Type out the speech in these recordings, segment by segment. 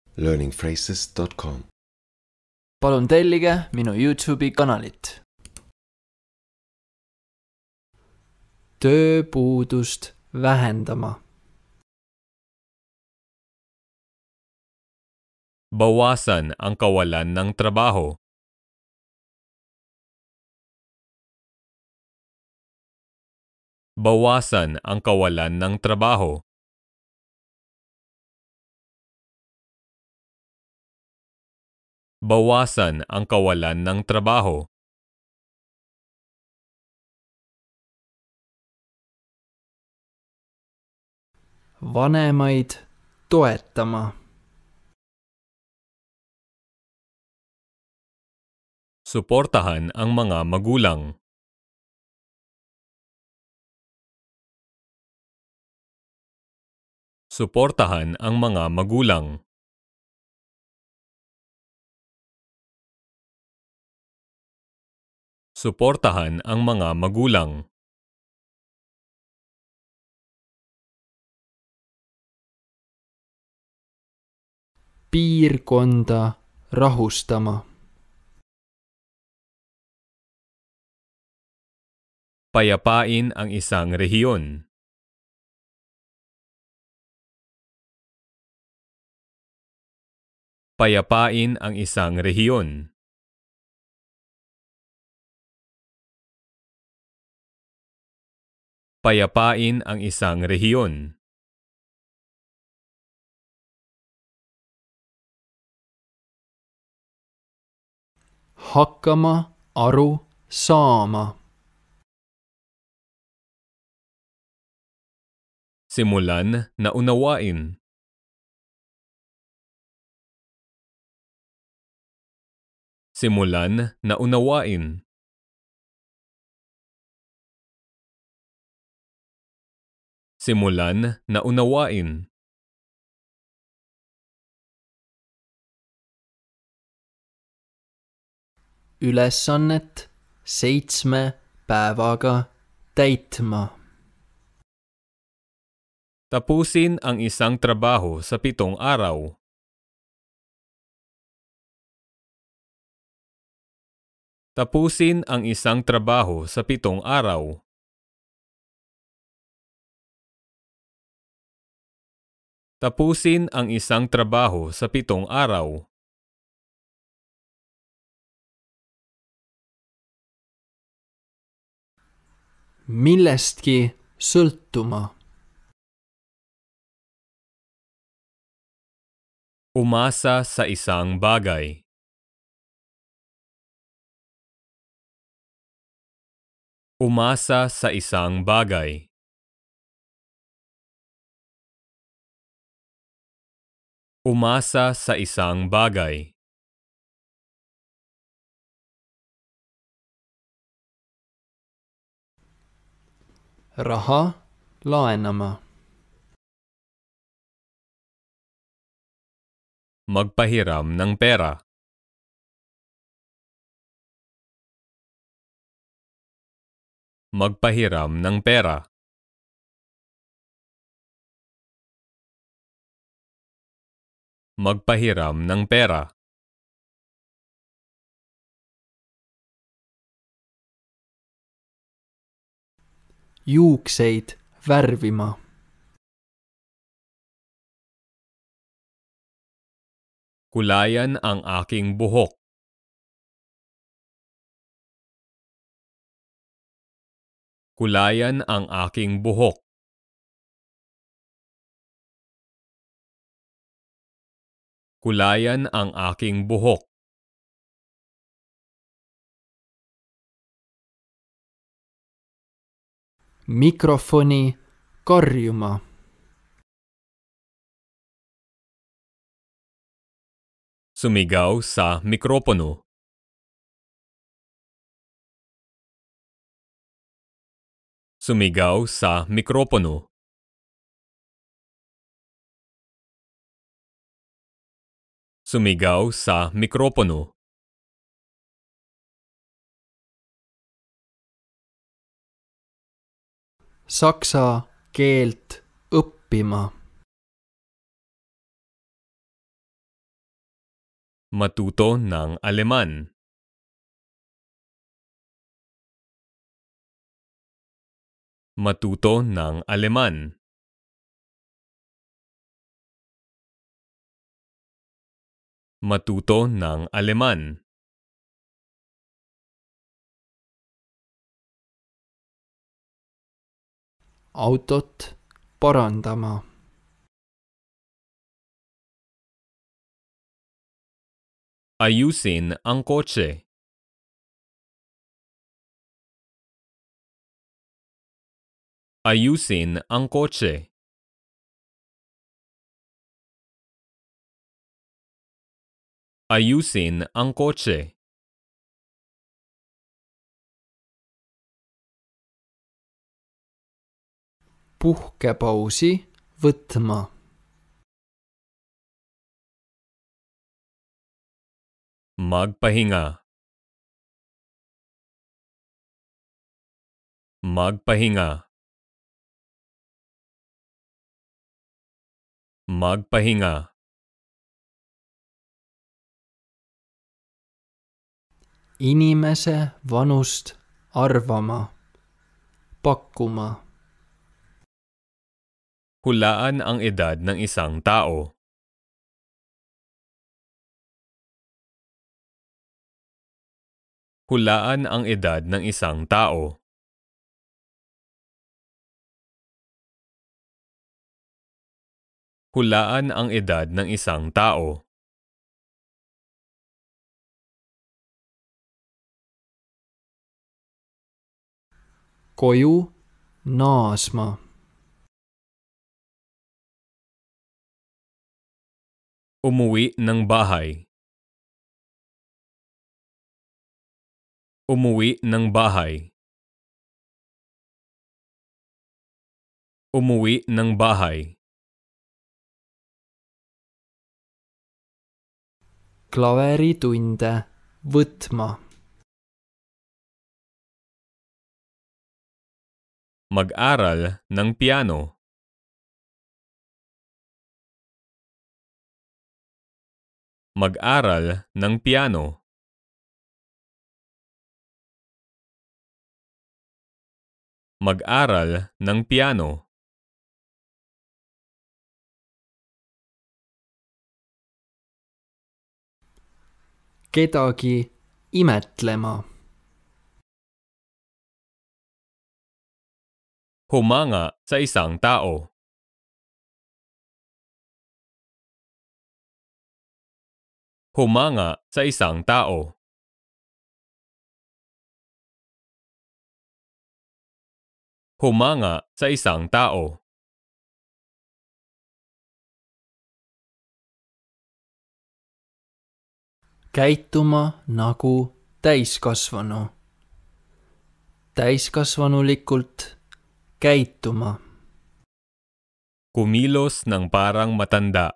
learningphrases.com. Palun tellige minu YouTube'i kanalit. Tööpuudust vähendama. Bawasan ang kawalan ng trabaho. Bawasan ang kawalan ng trabaho. Bawasan ang kawalan ng trabaho. Vanemaid toetama. Suportahan ang mga magulang. Suportahan ang mga magulang. Suportahan ang mga magulang. Piirkonda rahustama. Payapain ang isang rehiyon. Payapain ang isang rehiyon. Payapain ang isang rehiyon. Hakkama aru saama. Simulan na unawain. Simulan na unawain. Simulan na unawain. Ülesannet 7 päevaga täitma. Tapusin ang isang trabaho sa 7 araw. Tapusin ang isang trabaho sa 7 araw. Tapusin ang isang trabaho sa 7 araw. Millestki sõltuma. Umasa sa isang bagay. Umasa sa isang bagay. Umasa sa isang bagay. Raha laenama. Magpahiram ng pera. Magpahiram ng pera. Magpahiram ng pera. Juukseid värvima. Kulayan ang aking buhok. Kulayan ang aking buhok. Kulayan ang aking buhok. Mikrofoni karjuma. Sumigaw sa mikropono. Sumigaw sa mikropono. Sumigaw sa mikropono. Saksa keelt õppima. Matuto ng Aleman. Matuto ng Aleman. Matuto ng Aleman. Autot parandama. Ayusin ang kotse. Ayusin ang kotse. Ayusin ang kotse. Puhkepausi võtma. Magpahinga. Magpahinga. Magpahinga. Inimese vanust arvama. Pakkuma. Hulaan ang edad ng isang tao. Hulaan ang edad ng isang tao. Hulaan ang edad ng isang tao. Koju naasma. Umuwi ng bahay. Umuwi ng bahay. Umuwi ng bahay. Klaveritunde võtma. Mag-aral ng piano. Mag-aral ng piano. Mag-aral ng piano. Kedagi imetlema. Humanga sa isang tao. Humanga sa isang tao. Humanga sa isang tao. Käituma nagu täiskasvanu. Täiskasvanulikult käituma. Kumilos ng parang matanda.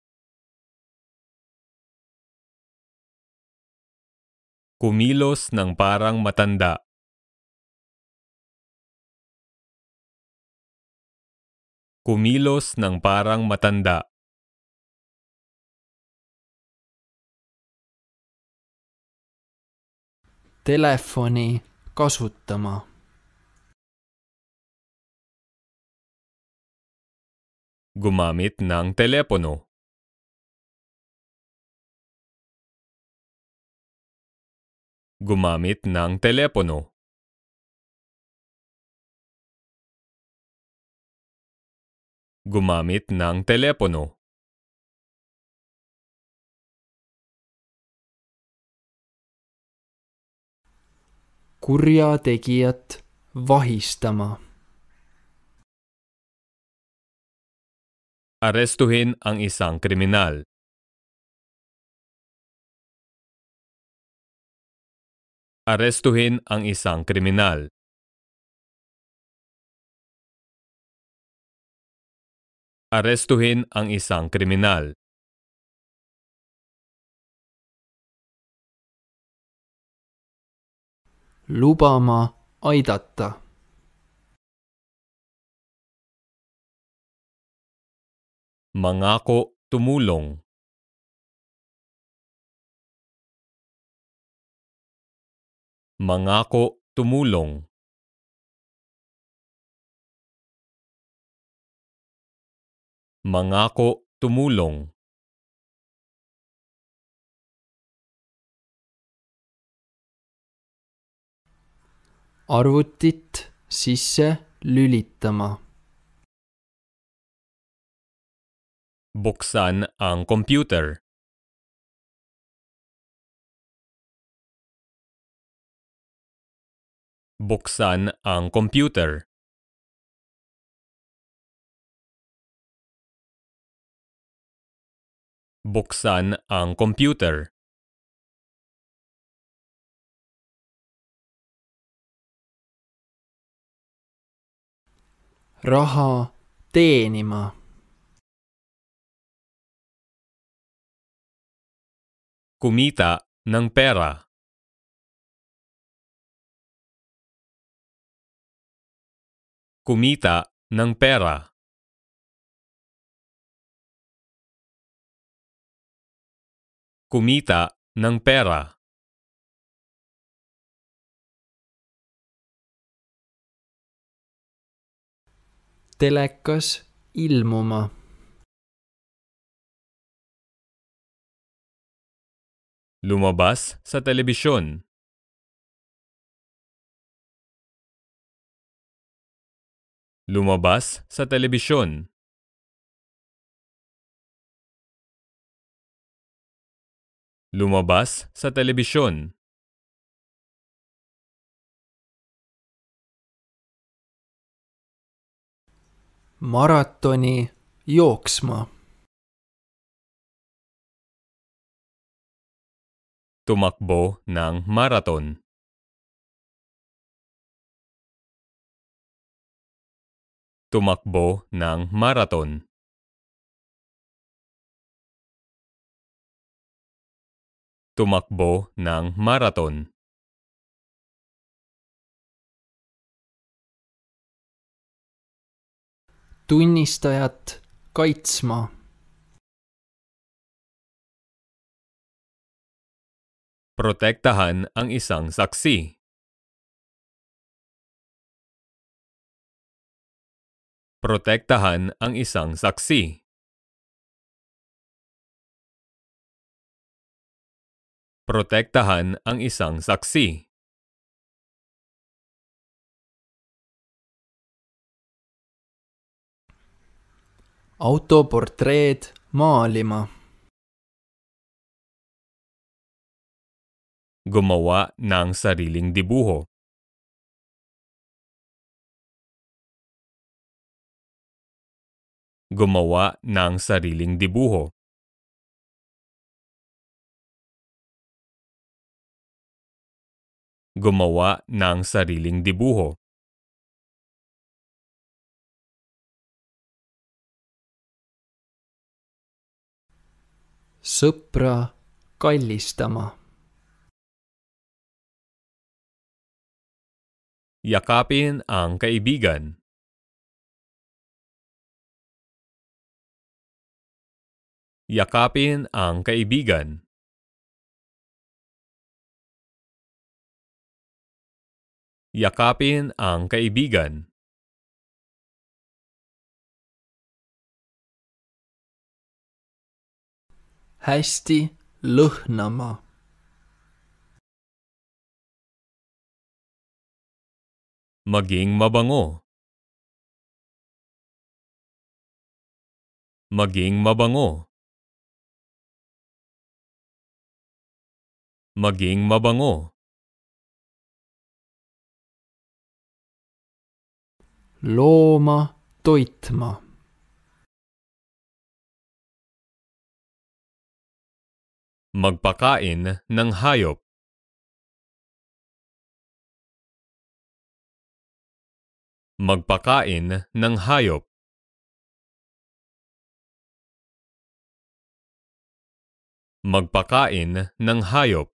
Kumilos ng parang matanda. Kumilos ng parang matanda. Telefoni kasutama. Gumamit ng telepono. Gumamit ng telepono. Gumamit ng telepono. Kurjategijat vahistama. Arestuhin ang isang kriminal. Arestuhin ang isang kriminal. Arestuhin ang isang kriminal. Lubama aidata. Mangako tumulong. Mangako tumulong. Mangako tumulong. Arvutit sisse lülitama. Buksan ang computer. Buksan ang computer. Buksan ang computer. Raha teenima. Kumita ng pera. Kumita ng pera. Kumita ng pera. Telekas ilmuma. Lumabas sa telebisyon. Lumabas sa telebisyon. Lumabas sa telebisyon. Maratoni jooksma. Tumakbo ng maraton. Tumakbo ng maraton. Tumakbo ng maraton. Tunnistajat kaitsma. Protektahan ang isang saksi. Protektahan ang isang saksi. Protektahan ang isang saksi. Autoportreed maalima. Gumawa ng sariling dibuho. Gumawa ng sariling dibuho. Gumawa ng sariling dibuho. Sõpra kallistama. Yakapin ang kaibigan. Yakapin ang kaibigan. Yakapin ang kaibigan. Hästi lõhnama. Maging mabango. Maging mabango. Maging mabango. Looma toitma. Magpakain ng hayop. Magpakain ng hayop. Magpakain ng hayop.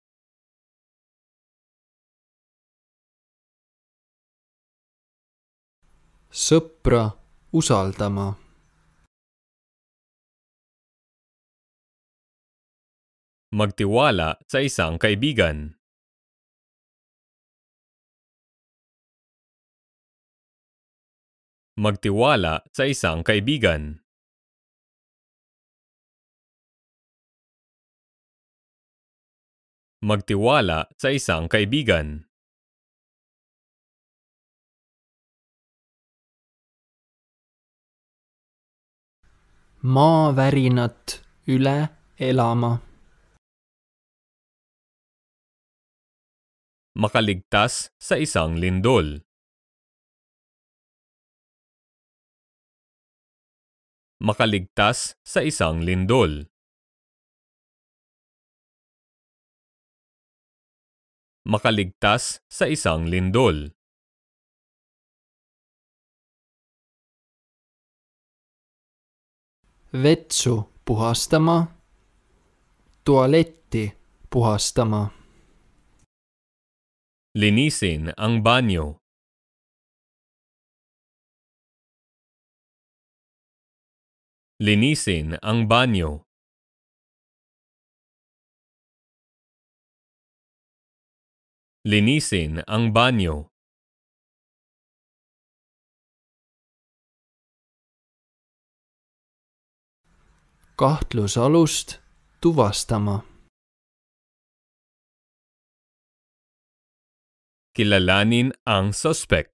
Sõpra usaldama. Magtiwala sa isang kaibigan. Magtiwala sa isang kaibigan. Magtiwala sa isang kaibigan. Maavärinat üle elama. Makaligtas sa isang lindol. Makaligtas sa isang lindol. Makaligtas sa isang lindol. Vetsu puhastama. Tualetti puhastama. Linisin ang banyo. Linisin ang banyo. Linisin ang banyo. Kahtlusalust tuvastama. Kilalanin ang suspect.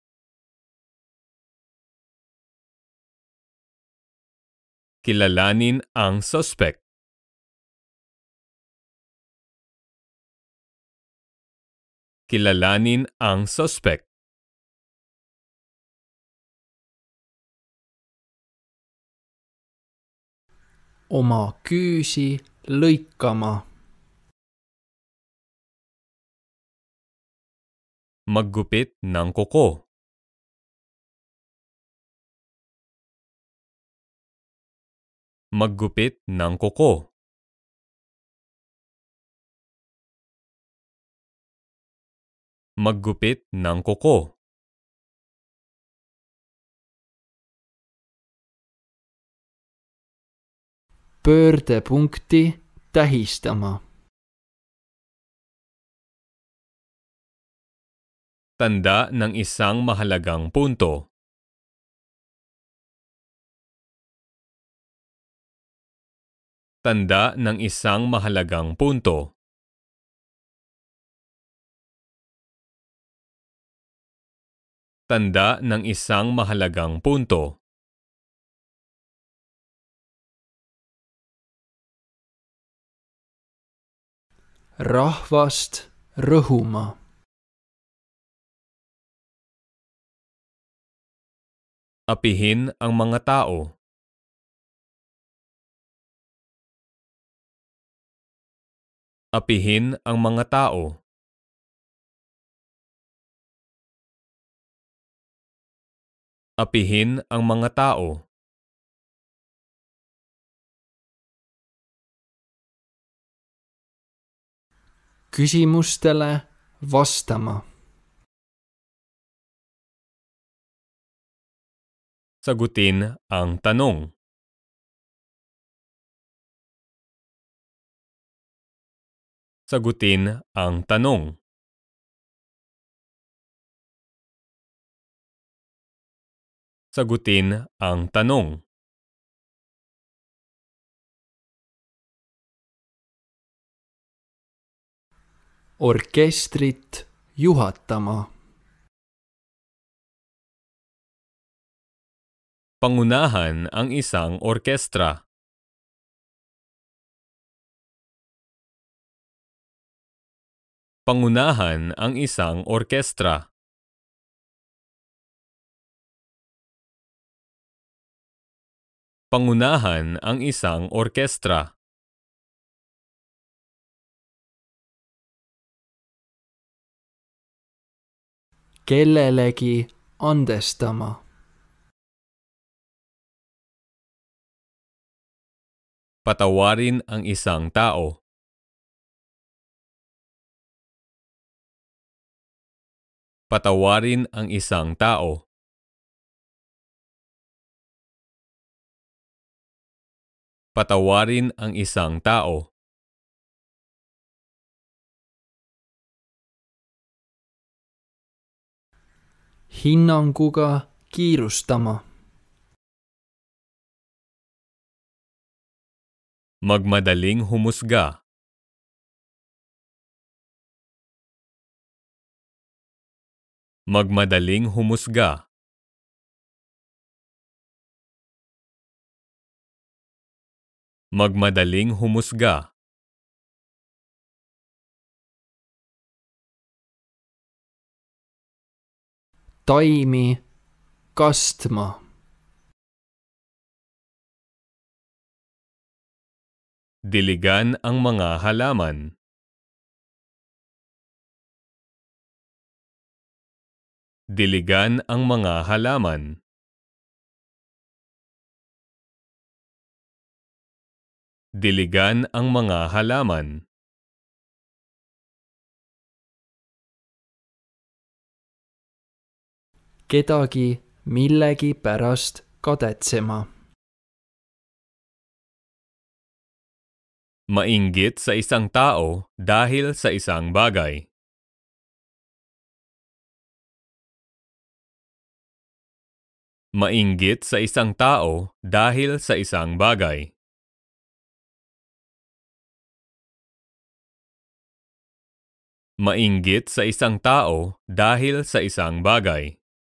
Kilalanin ang suspect. Kilalanin ang suspect. Oma küüsi lõikama. Maggupit ng kuko. Maggupit ng kuko. Maggupit ng kuko. Pöördepunkti tähistama. Tanda ng isang mahalagang punto. Tanda ng isang mahalagang punto. Tanda ng isang mahalagang punto. Rahvast rõhuma. Apihin ang mga tao. Apihin ang mga tao. Apihin ang mga tao. Küsimustele vastama. Sagutin ang tanong. Sagutin ang tanong. Sagutin ang tanong. Orkestrit juhatama. Pangunahan ang isang orkestra. Pangunahan ang isang orkestra. Pangunahan ang isang orkestra. Kellelegi andestama. Patawarin ang isang tao. Patawarin ang isang tao. Patawarin ang isang tao. Hinnanguga kiirustama. Magmadaling humusga. Magmadaling humusga. Magmadaling humusga. Taimi kastma. Diligan ang mga halaman. Diligan ang mga halaman. Diligan ang mga halaman. Kedagi millegi pärast kadetsema. Mainggit sa isang tao dahil sa isang bagay. Mainggit sa isang tao dahil sa isang bagay. Mainggit sa isang tao dahil sa isang bagay.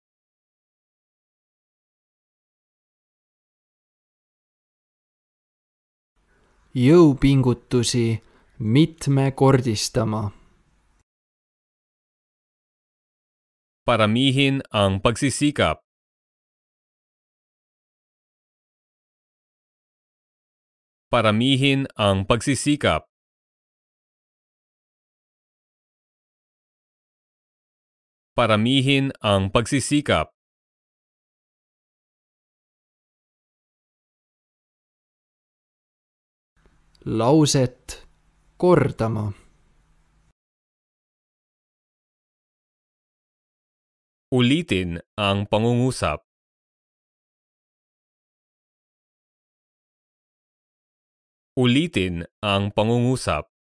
Jõupingutusi mitmekordistama. Paramihin ang pagsisikap. Paramihin ang pagsisikap. Paramihin ang pagsisikap. Lauset kordama. Ulitin ang pangungusap. Ulitin ang pangungusap.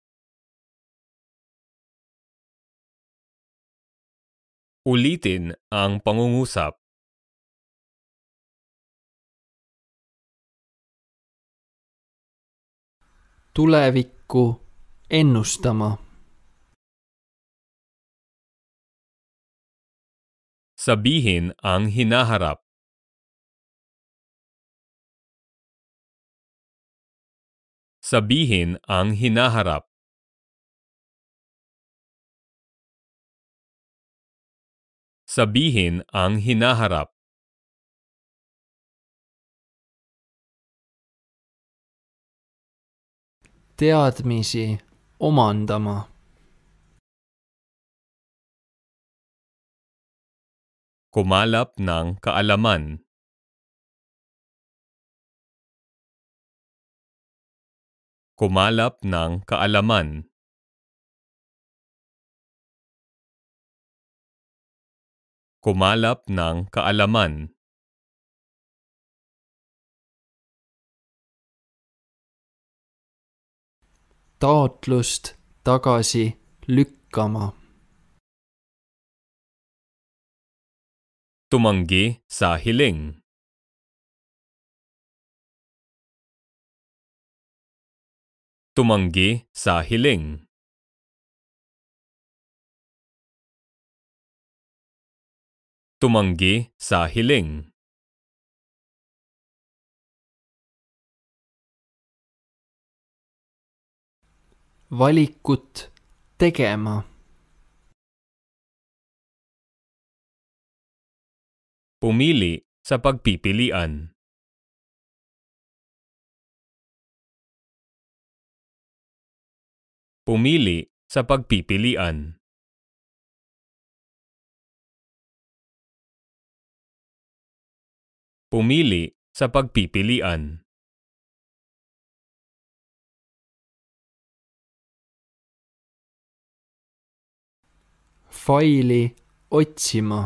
Ulitin ang pangungusap. Tulevikku ennustama. Sabihin ang hinaharap. Sabihin ang hinaharap. Sabihin ang hinaharap. Teadmisi omandama. Kumalap ng kaalaman. Kumalap ng kaalaman. Kumalap ng kaalaman. Taotlust tagasi lükkama. Tumanggi sa hiling. Tumanggi sa hiling. Tumanggi sa hiling. Valikut tegema. Pumili sa pagpipilian. Pumili sa pagpipilian. Pumili sa pagpipilian. Faili otsima.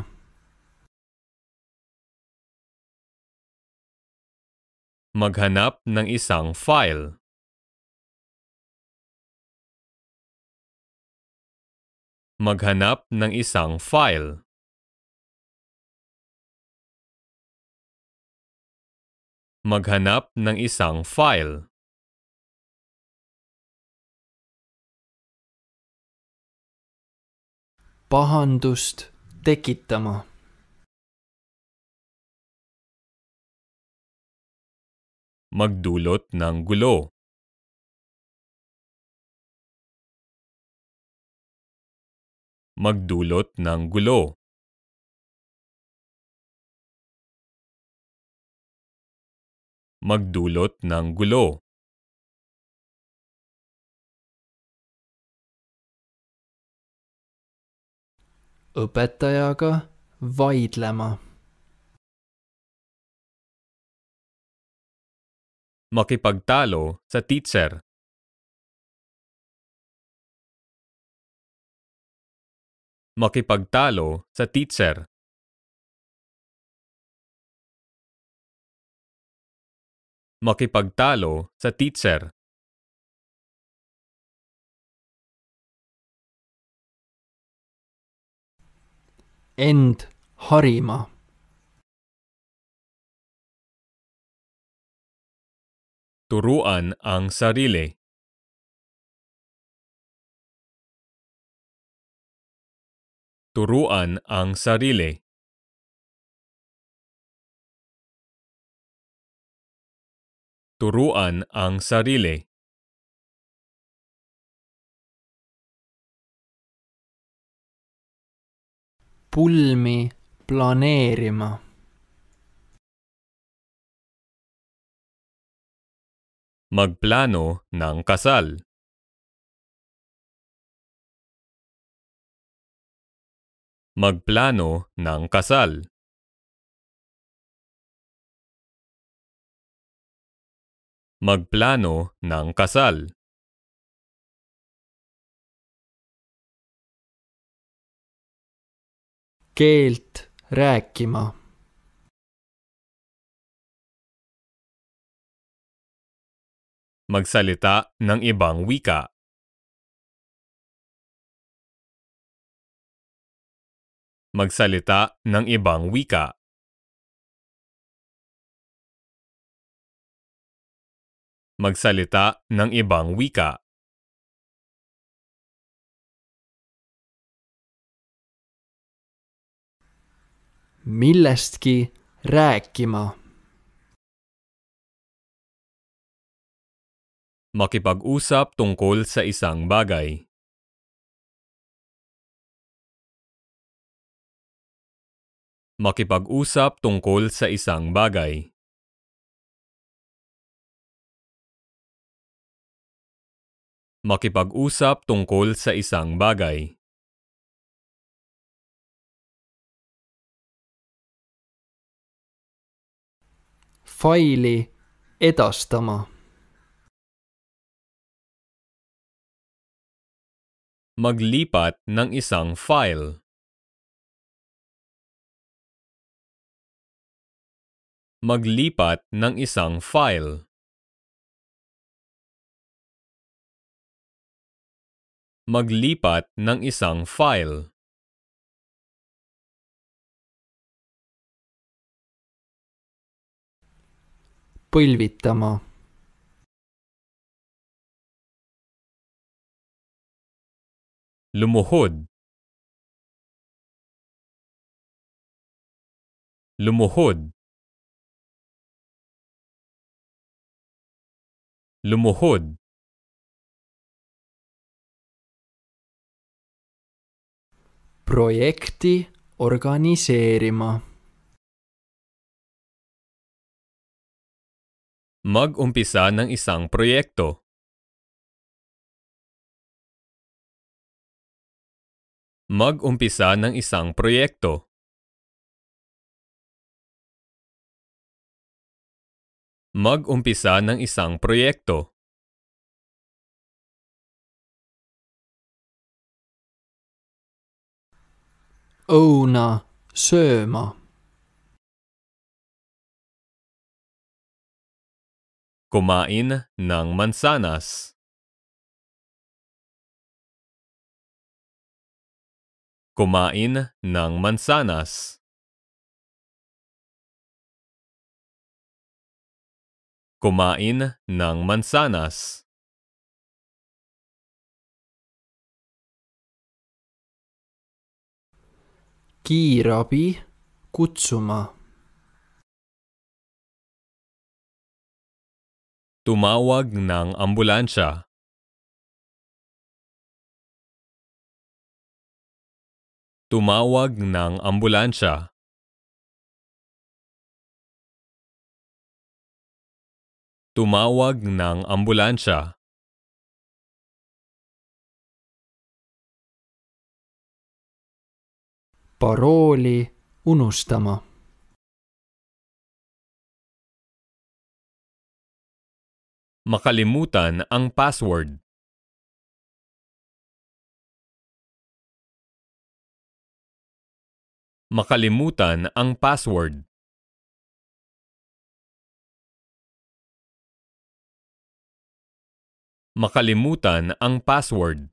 Maghanap ng isang file. Maghanap ng isang file. Maghanap ng isang file. Pahandust tekitama. Magdulot ng gulo. Magdulot ng gulo. Magdulot ng gulo. Õpetajaga vaidlema. Makipagtalo sa teacher. Makipagtalo sa teacher. Makipagtalo sa teacher. End harima. Turuan ang sarili. Turuan ang sarili. Turuan ang sarili. Pulmi planeerima. Magplano ng kasal. Magplano ng kasal. Magplano ng kasal. Keelt rääkima. Magsalita ng ibang wika. Magsalita ng ibang wika. Magsalita ng ibang wika. Millestki rääkima. Makipag-usap tungkol sa isang bagay. Makipag-usap tungkol sa isang bagay. Makipag-usap tungkol sa isang bagay. Faili edastama. Maglipat ng isang file. Maglipat ng isang file. Maglipat ng isang file. Põlvitama. Lumuhod. Lumuhod. Lumuhod. Projekti organiseerima. Mag-umpisa ng isang proyekto. Mag-umpisa ng isang proyekto. Mag-umpisa ng isang proyekto. Õuna sööma. Kumain ng mansanas. Kumain ng mansanas. Kumain ng mansanas. Kiirabi kutsuma. Tumawag ng ambulansya. Tumawag ng ambulansya. Tumawag ng ambulansya. Parooli unustama. Makalimutan ang password. Makalimutan ang password. Makalimutan ang password.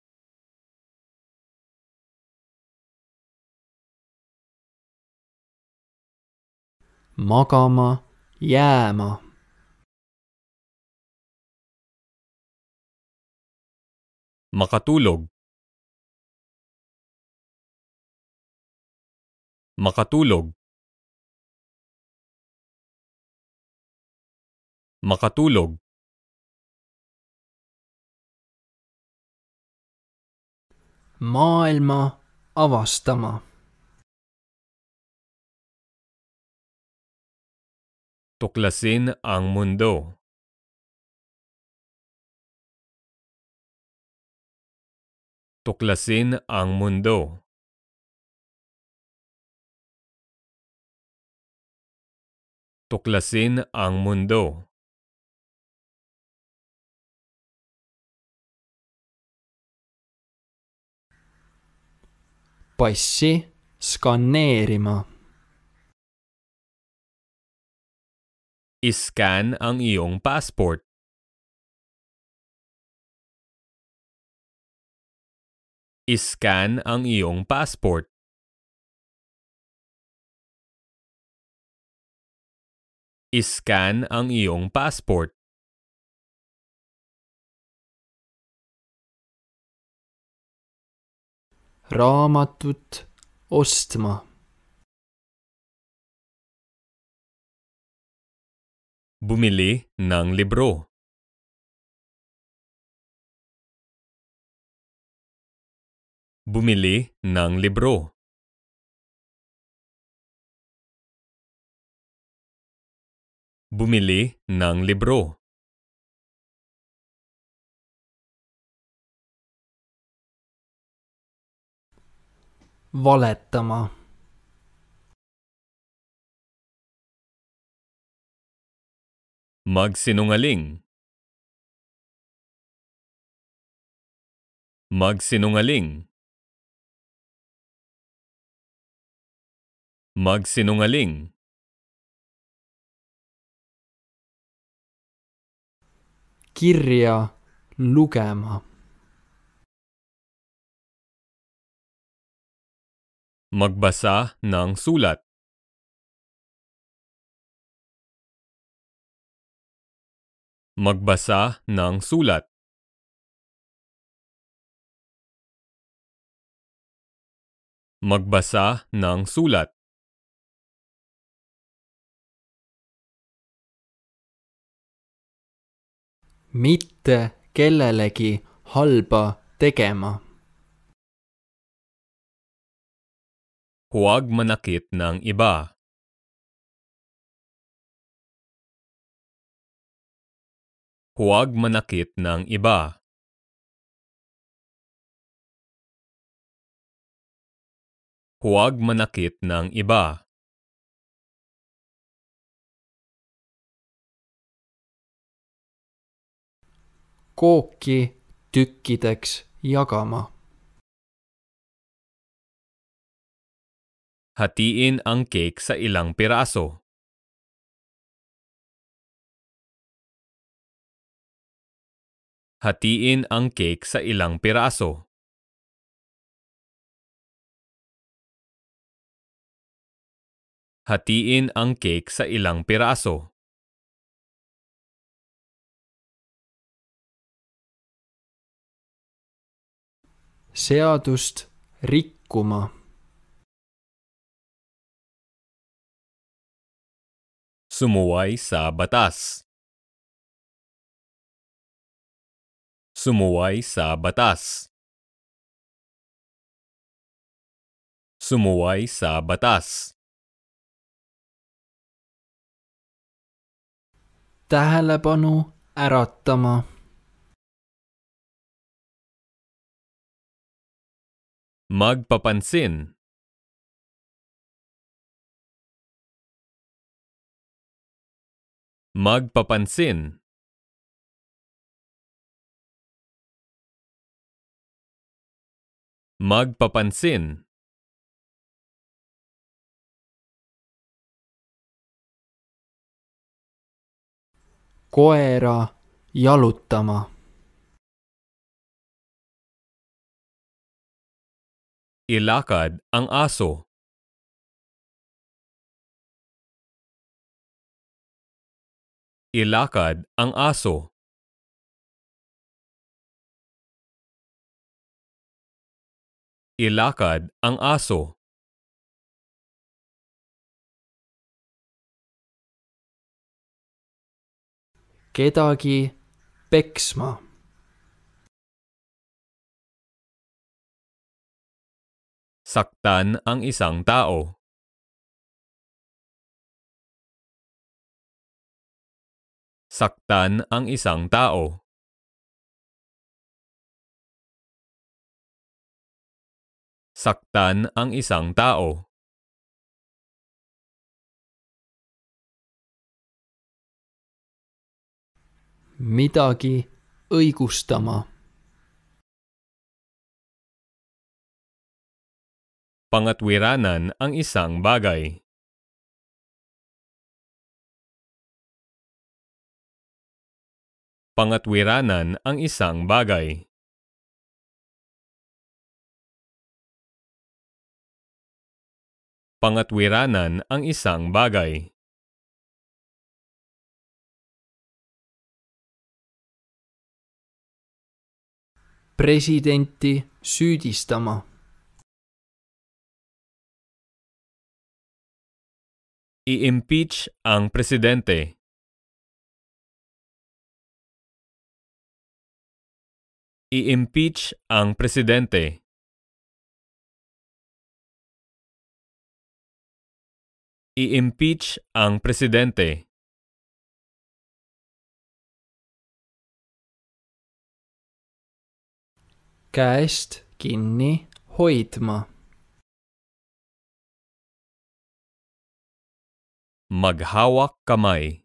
Magama jääma. Makatulog. Makatulog. Makatulog. Maailma avastama. Tuklasin ang mundo. Tuklasin ang mundo. Tuklasin ang mundo. Passi skanneerima. Iscan ang iyong passport. Iscan ang iyong passport. Iscan ang iyong passport. Raamatut ostma. Bumili ng libro. Bumili ng libro. Bumili ng libro. Valetama. Magsinungaling. Magsinungaling. Magsinungaling. Kirja lugema. Magbasa ng sulat. Magbasa ng sulat. Magbasa ng sulat. Mitte kellelegi halba tegema. Huwag manakit ng iba. Huwag manakit ng iba. Huwag manakit ng iba. Kooki tükkideks jagama. Hatiin ang cake sa ilang piraso. Hatiin ang cake sa ilang piraso. Hatiin ang cake sa ilang piraso. seadust rikkuma. Sumuway sa batas. Sumuway sa batas. Sumuway sa batas. Tähelepanu äratama. Magpapansin. Magpapansin. Magpapansin. Koera jalutama. Ilakad ang aso. Ilakad ang aso. Ilakad ang aso. Kedagi peksma. Saktan ang isang tao. Saktan ang isang tao. Saktan ang isang tao. Midagi õigustama. Pangatwiranan ang isang bagay. Pangatwiranan ang isang bagay. Pangatwiranan ang isang bagay. Presidenti süüdistama. I-impeach ang presidente. I-impeach ang presidente. I-impeach ang presidente. Käest kinni hoidma. Maghawak kamay.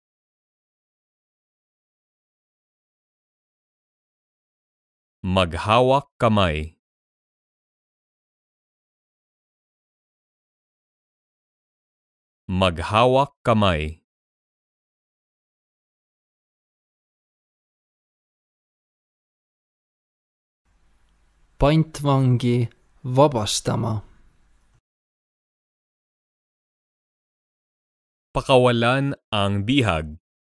Maghawak kamay. Maghawak kamay. Pantvangi vabastama. Pakawalan ang bihag.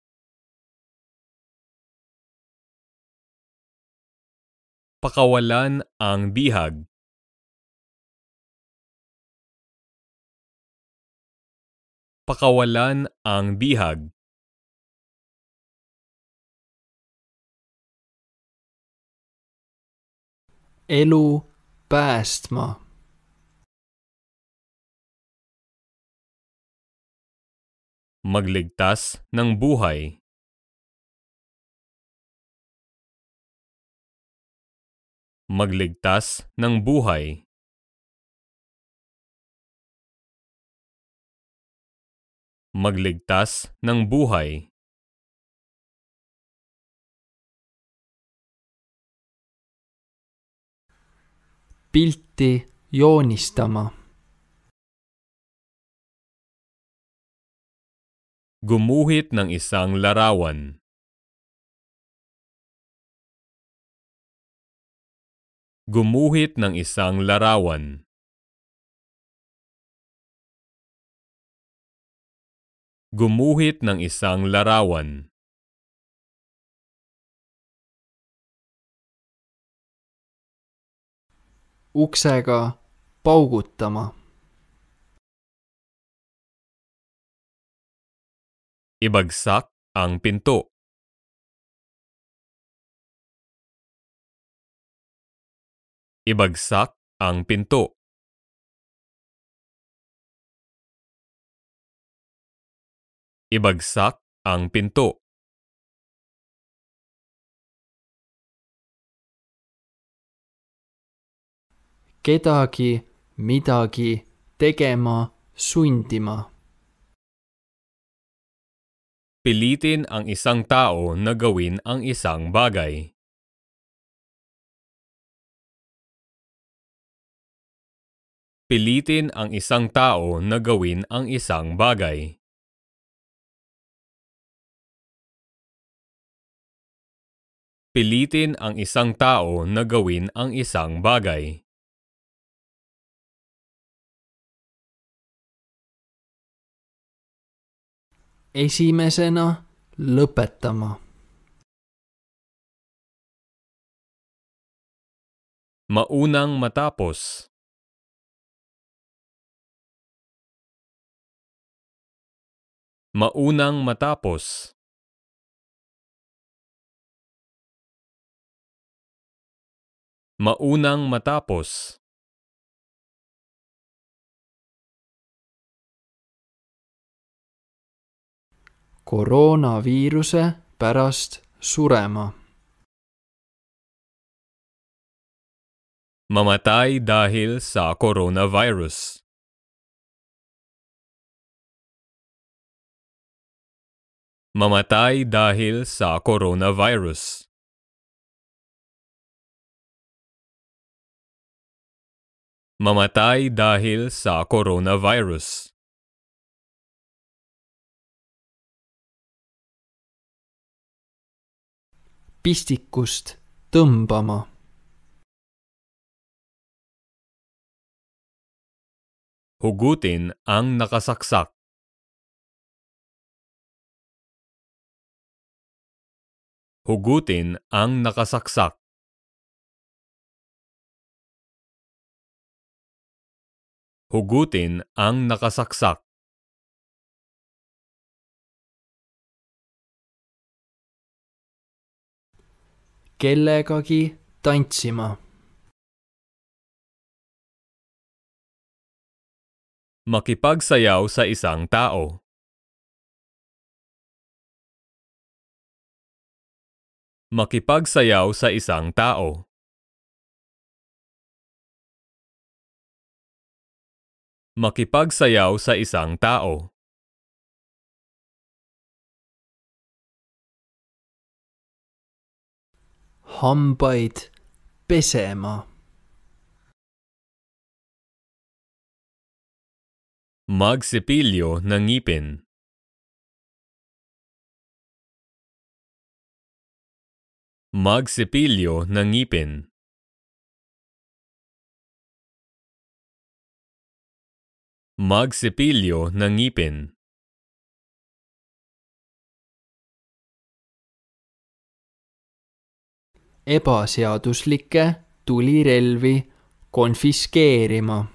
Pakawalan ang bihag. Pakawalan ang bihag. Elu päästma. Magligtas ng buhay. Magligtas ng buhay. Magligtas ng buhay. Pilti joonistama. Gumuhit ng isang larawan. Gumuhit ng isang larawan. Gumuhit ng isang larawan. uksega paugutama. Ibagsak ang pinto. Ibagsak ang pinto. Ibagsak ang pinto. Kedagi midagi tegema sundima. Pilitin ang isang tao na gawin ang isang bagay. Pilitin ang isang tao na gawin ang isang bagay. Pilitin ang isang tao na gawin ang isang bagay. Esimesena lõpetama. Maunang matapos. Maunang matapos. Maunang matapos. Koroonaviiruse pärast surema. Mamatay dahil sa coronavirus. Mamatay dahil sa coronavirus. Mamatay dahil sa coronavirus. Pistikust tõmbama. Hugutin ang nakasaksak. Hugutin ang nakasaksak. Hugutin ang nakasaksak. Kellegagi tantsima. Makipagsayaw sa isang tao. Makipagsayaw sa isang tao. Makipagsayaw sa isang tao. Hambaid pesema. Magsipilyo ng ngipin. Magsipilyo ng ngipin. Magsipilyo ng ngipin. Ebaseaduslikke tulirelvi konfiskeerima.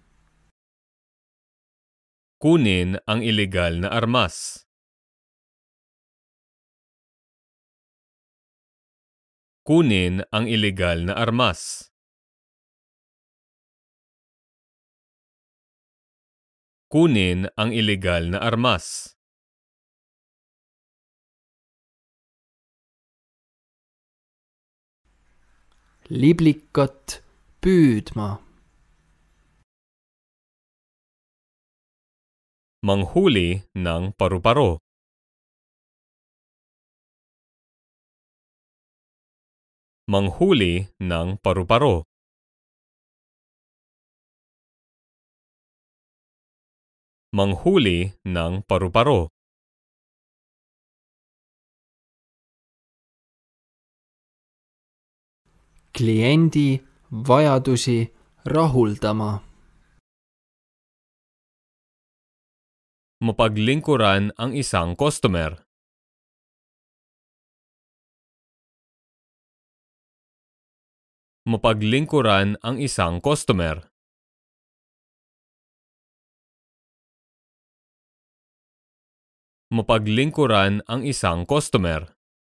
Kunin ang ilegal na armas. Kunin ang ilegal na armas. Kunin ang ilegal na armas. Liblikat püüdma. Manghuli ng paru-paro. Manghuli ng paru-paro. Manghuli ng paru-paro. Kliendi vajadusi rahuldama. Mapaglingkuran ang isang customer. Mapaglingkuran ang isang customer. Mapaglingkuran ang isang customer.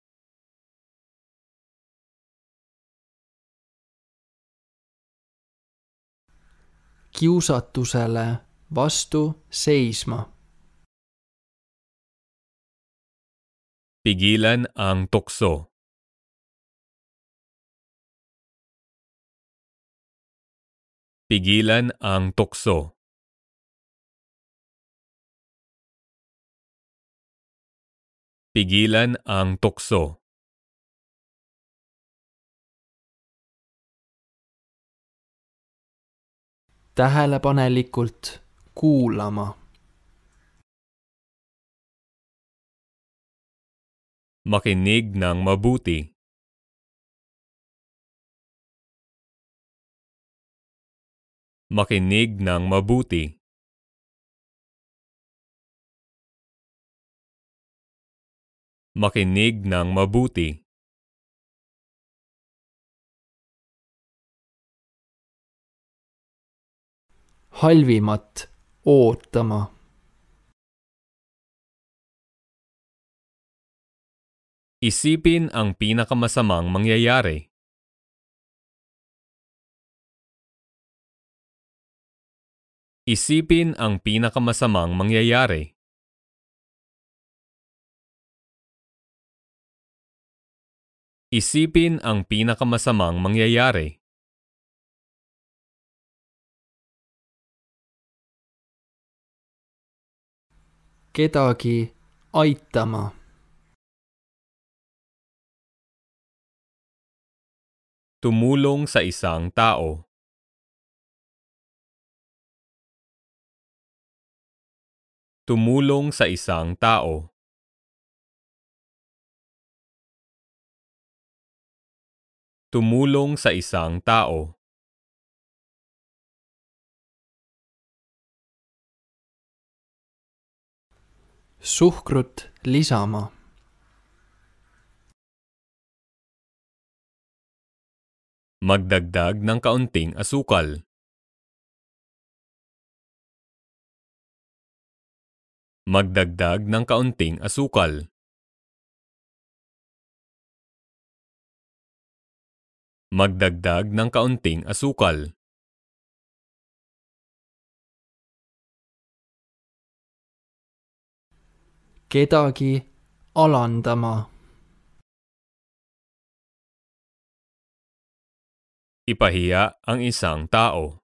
Kiusatusele vastu seisma. Pigilan ang tukso. Pigilan ang tukso. Pigilan ang tukso. Tähelepanelikult kuulama. Makinig ng mabuti. Makinig ng mabuti. Makinig ng mabuti. Halvimat ootama. Isipin ang pinakamasamang mangyayari. Isipin ang pinakamasamang mangyayari. Isipin ang pinakamasamang mangyayari. Kedagi aitama. Tumulong sa isang tao. Tumulong sa isang tao. Tumulong sa isang tao. Suhkrut lisama. Magdagdag ng kaunting asukal. Magdagdag ng kaunting asukal. Magdagdag ng kaunting asukal. Kedagi alandama. Ipahiya ang isang tao.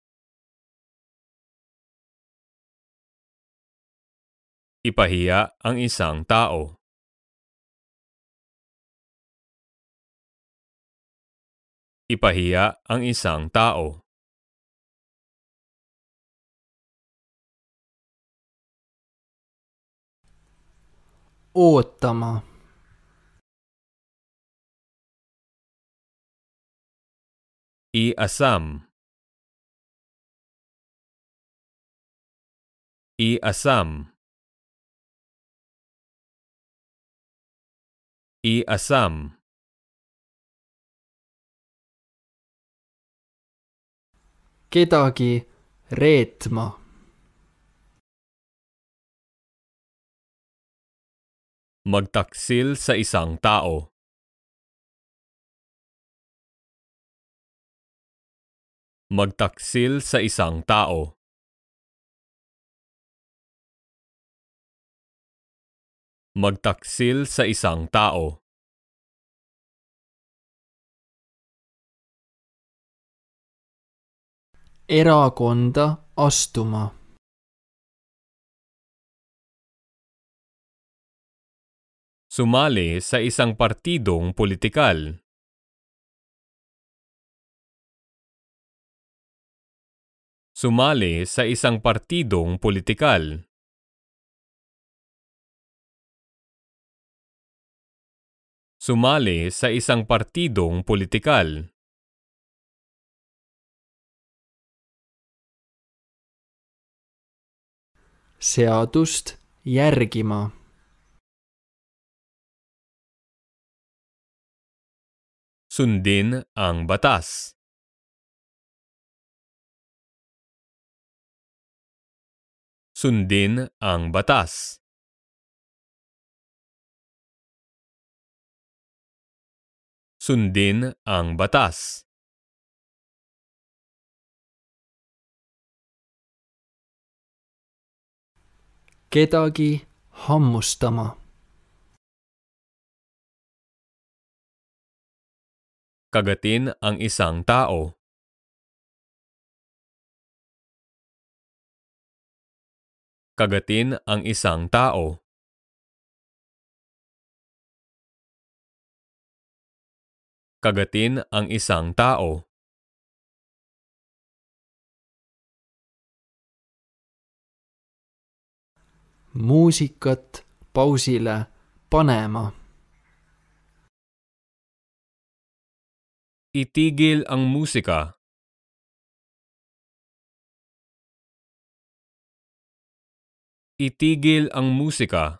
Ipahiya ang isang tao. Ipahiya ang isang tao. Ootama. Iasam. Iasam. Iasam. Kedagi reetma. Magtaksil sa isang tao. Magtaksil sa isang tao. Magtaksil sa isang tao. Erakonda astuma. Sumali sa isang partidong politikal. Sumali sa isang partidong politikal. Sumali sa isang partidong politikal. Seadust järgima. Sundin ang batas. Sundin ang batas. Sundin ang batas. Kedagi hammustama. Kagatin ang isang tao. Kagatin ang isang tao. Kagatin ang isang tao. Muusikat pausile panema. Itigil ang musika. Itigil ang musika.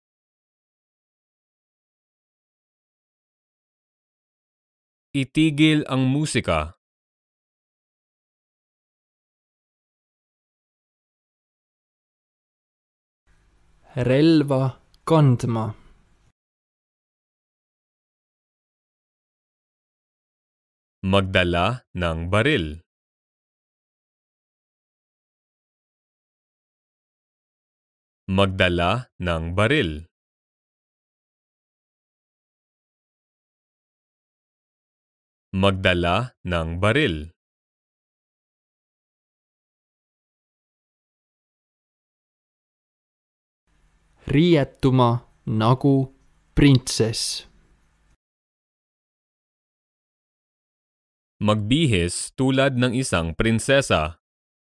Itigil ang musika. Relva kandma. Magdala ng baril. Magdala ng baril. Magdala ng baril. Riietuma nagu printsess. Magbihis tulad ng isang prinsesa.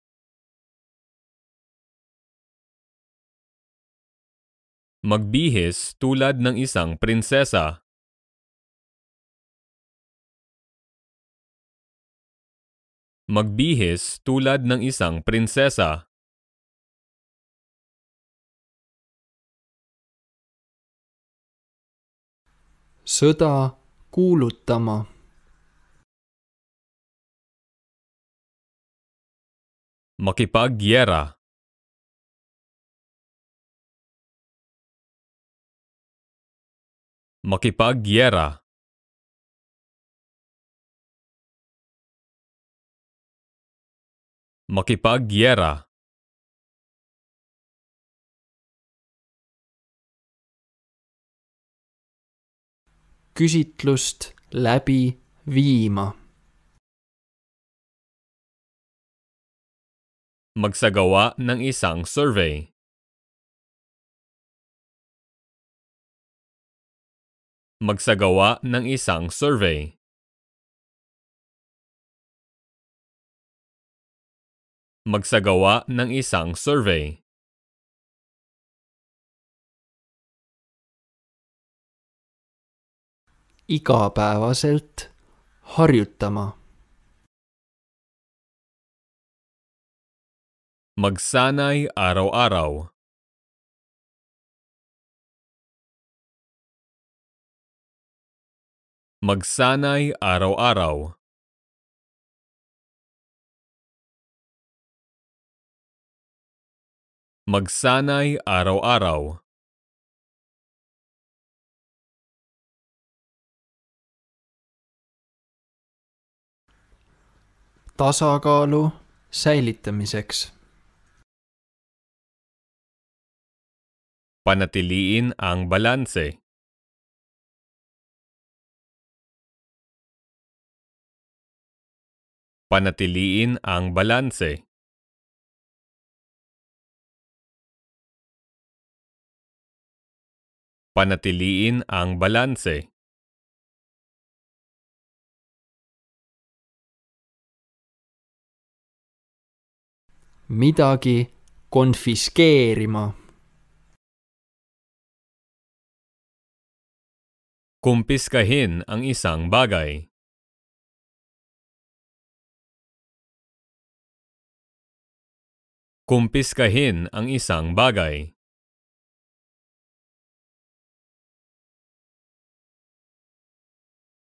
Magbihis tulad ng isang prinsesa. Magbihis tulad ng isang prinsesa. Sõda kuulutama. Makipagyera. Makipagyera. Makipagyera. Küsitlust läbi viima. Magsagawa ng isang survey. Magsagawa ng isang survey. Magsagawa ng isang survey. Igapäevaselt harjutama. Magsanay araw-araw. Magsanay araw-araw. Magsanay araw-araw. Tasakaalu säilitamiseks. Panatiliin ang balanse. Panatiliin ang balanse. Panatiliin ang balanse. Midagi konfiskeerima. Kumpiskahin ang isang bagay. Kumpiskahin ang isang bagay.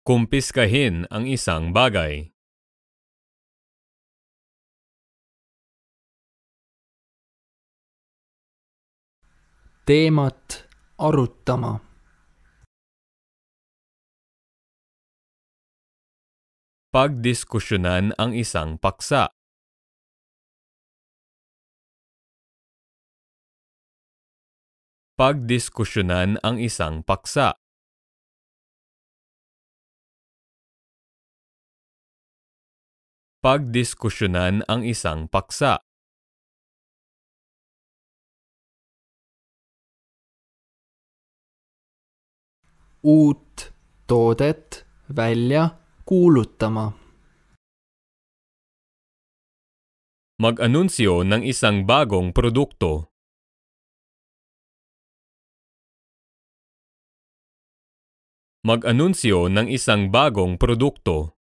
Kumpiskahin ang isang bagay. Teemat arutama. Pagdiskusyonan ang isang paksa. Pagdiskusyonan ang isang paksa. Pagdiskusyonan ang isang paksa. Uut toodet välja kuulutama. Mag-anunsyo ng isang bagong produkto. Mag-anunsyo ng isang bagong produkto.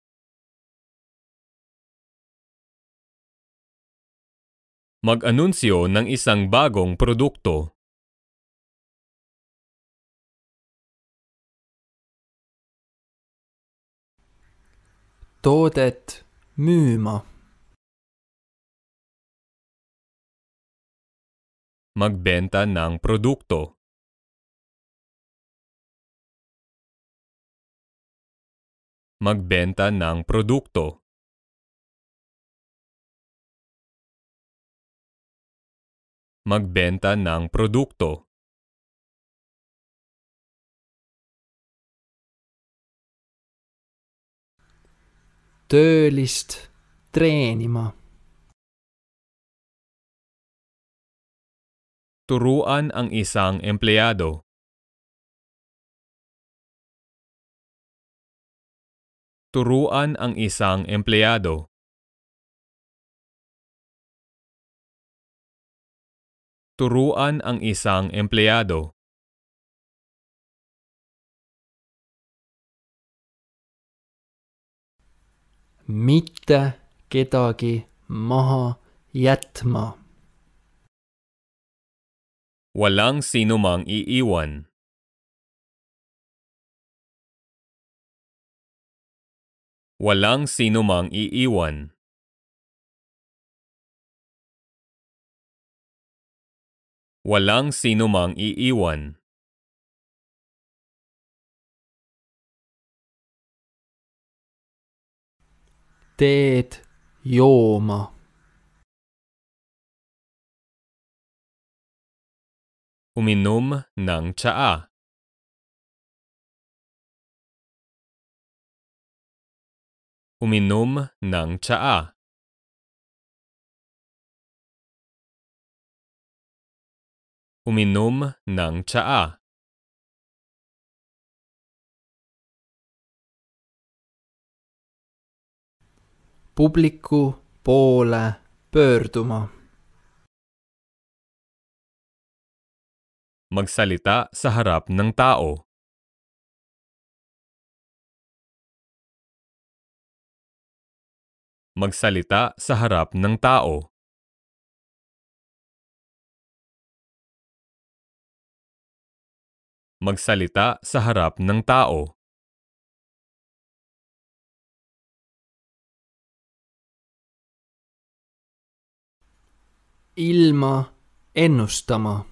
Mag-anunsyo ng isang bagong produkto. Toodet müüma. Magbenta ng produkto. Magbenta ng produkto. Magbenta ng produkto. Töölist treenima. Turuan ang isang empleyado. Turuan ang isang empleyado. Turuan ang isang empleyado. Mitte kedagi maha jätma. Walang sinumang iiwan. Walang sinumang iiwan. Walang sinumang iiwan. Teed jooma. Uminom ng tsaa. Uminom ng tsaa. Uminom ng tsaa. Publiku poole pöörduma. Magsalita sa harap ng tao. Magsalita sa harap ng tao. Magsalita sa harap ng tao. Ilma ennustama.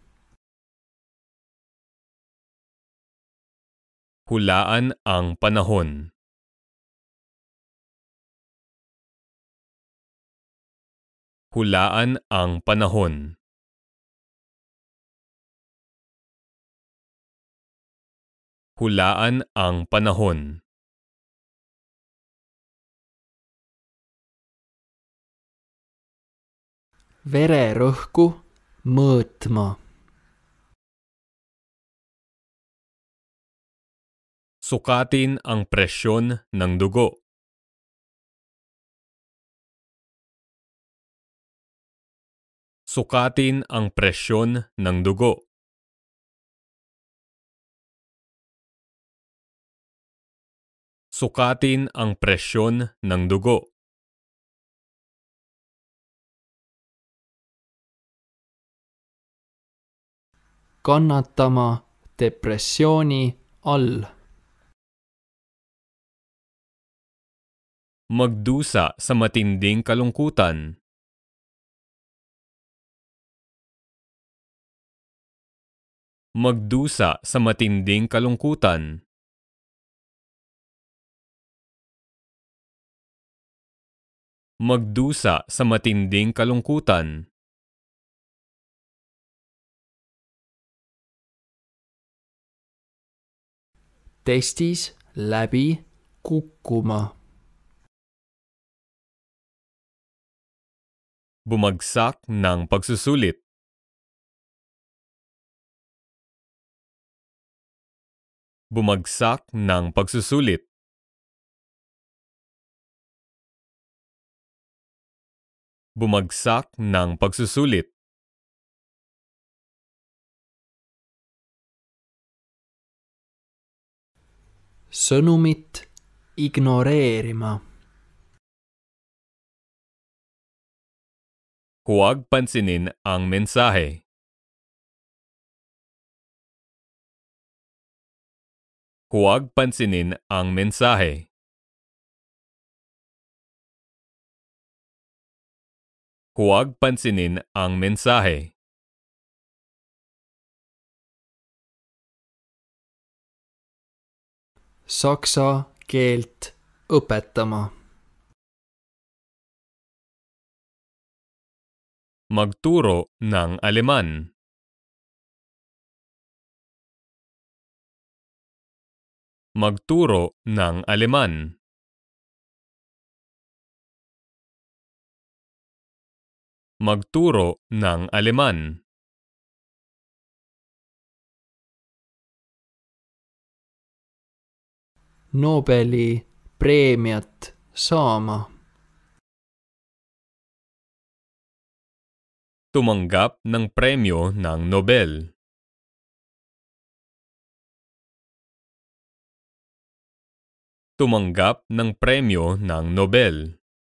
Hulaan ang panahon. Hulaan ang panahon. Hulaan ang panahon. Vererõhku mõõtma. Sukatin ang presyon ng dugo. Sukatin ang presyon ng dugo. Sukatin ang presyon ng dugo. Kannatama depressiooni all. Magdusa sa matinding kalungkutan. Magdusa sa matinding kalungkutan. Magdusa sa matinding kalungkutan. Testis läbi kukkuma. Bumagsak ng pagsusulit. Bumagsak ng pagsusulit. Bumagsak ng pagsusulit. Sõnumit ignoreerima. Huwag pansinin ang mensahe. Huwag pansinin ang mensahe. Huwag pansinin ang mensahe. Saksa keelt õpetama. Magturo ng Aleman. Magturo ng Aleman. Magturo ng Aleman. Nobeli preemiat saama. Tumanggap ng premyo ng Nobel. Tumanggap ng premyo ng Nobel.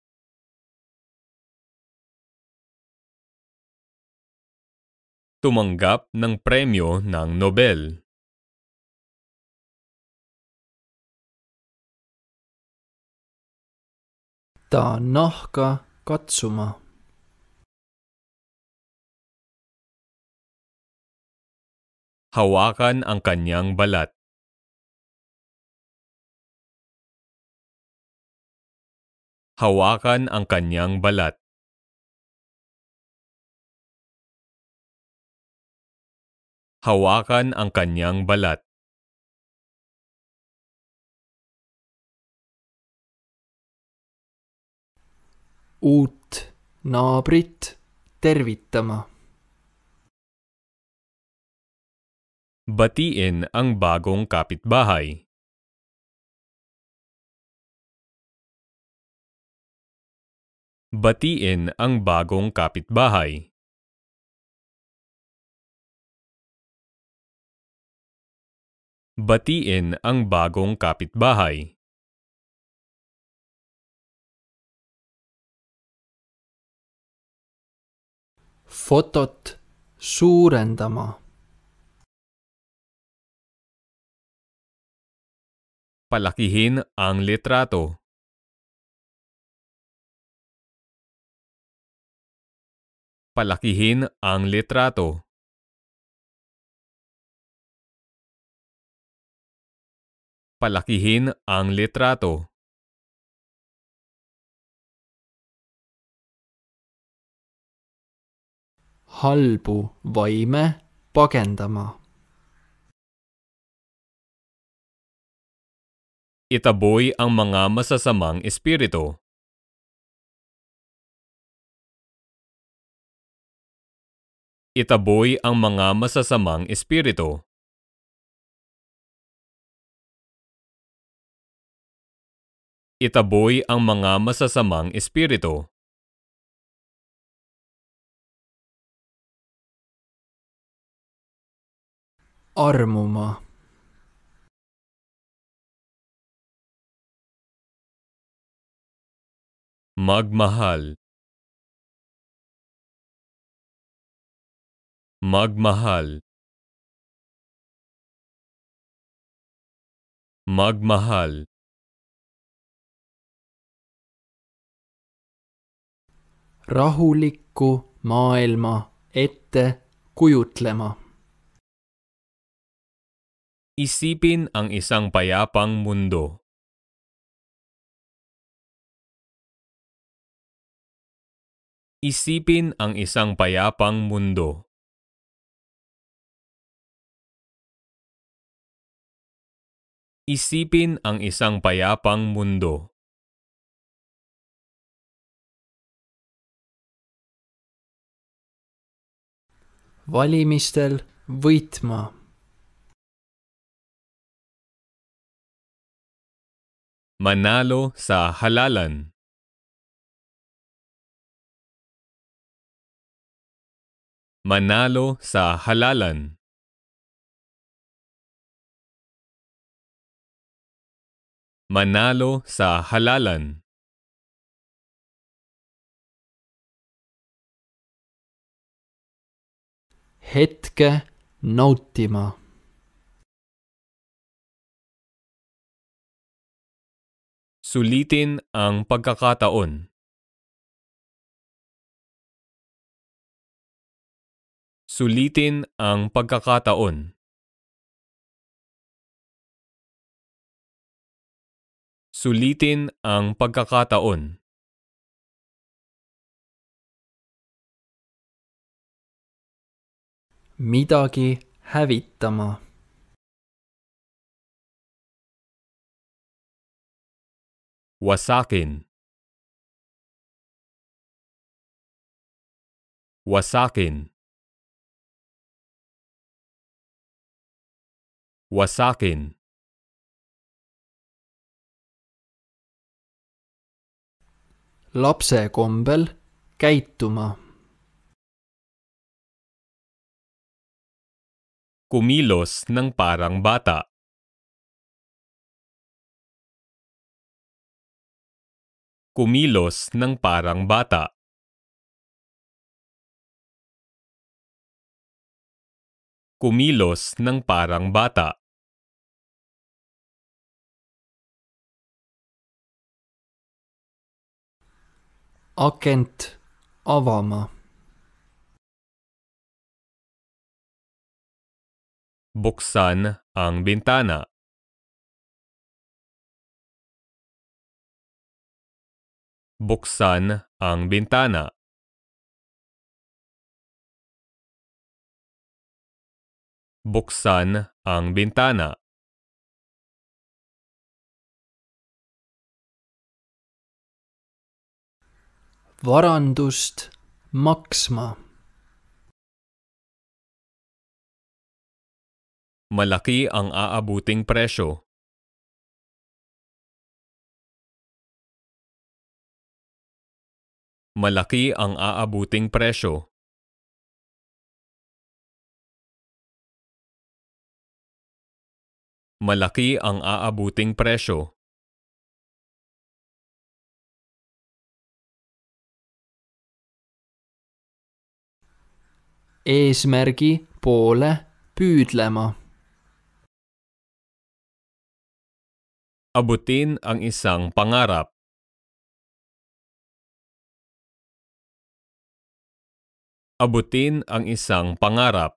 Tumanggap ng premyo ng Nobel. Ta nahka katsuma. Hawakan ang kanyang balat. Hawakan ang kanyang balat. Hawakan ang kanyang balat. Uut naabrit tervitama. Batiin ang bagong kapitbahay. Batiin ang bagong kapitbahay. Batiin ang bagong kapitbahay. Fotot suurendama. Palakihin ang litrato. Palakihin ang litrato. Palakihin ang litrato. Halbu vaime pagendama. Itaboy ang mga masasamang espiritu. Itaboy ang mga masasamang espiritu. Itaboy ang mga masasamang espiritu. Armuma. Magmahal. Magmahal. Magmahal. rahulikku maailma ette kujutlema. Isipin ang isang payapang mundo. Isipin ang isang payapang mundo. Isipin ang isang payapang mundo. Valimistel võitma. Manalo sa halalan. Manalo sa halalan. Manalo sa halalan. Hetke nautima. Sulitin ang pagkakataon. Sulitin ang pagkakataon. Sulitin ang pagkakataon. Midagi hävitama. Wasakin. Wasakin. Wasakin. Lapse kombel käituma. Kumilos ng parang bata. Kumilos ng parang bata. Kumilos ng parang bata. Akent avama. Buksan ang bintana. Buksan ang bintana. Buksan ang bintana. Varandust maksma. Malaki ang aabuting presyo. Malaki ang aabuting presyo. Malaki ang aabuting presyo. Eesmärgi poole püüdlema. Abutin ang isang pangarap. Abutin ang isang pangarap.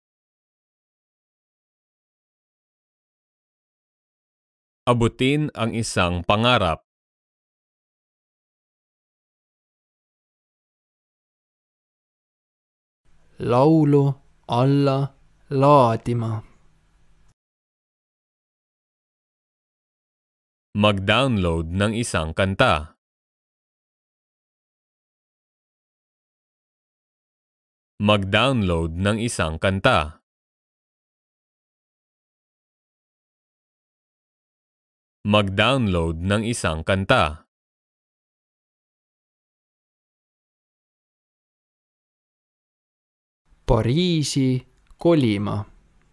Abutin ang isang pangarap. Laulu alla laadima. Mag-download ng isang kanta. Mag-download ng isang kanta. Mag-download ng isang kanta. Pariisi kolima.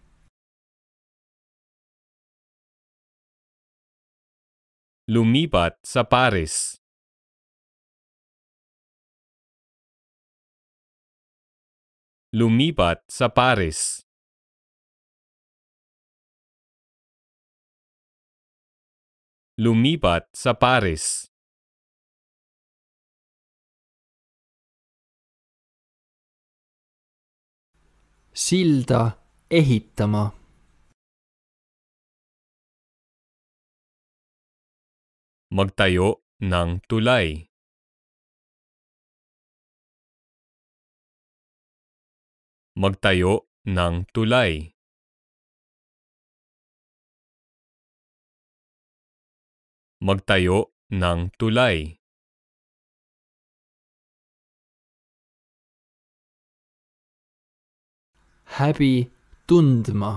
Lumipat sa Paris. Lumipat sa Paris. Lumipat sa Paris. silda ehitama. Magtayo ng tulay. Magtayo ng tulay. Magtayo ng tulay. Häbi tundma.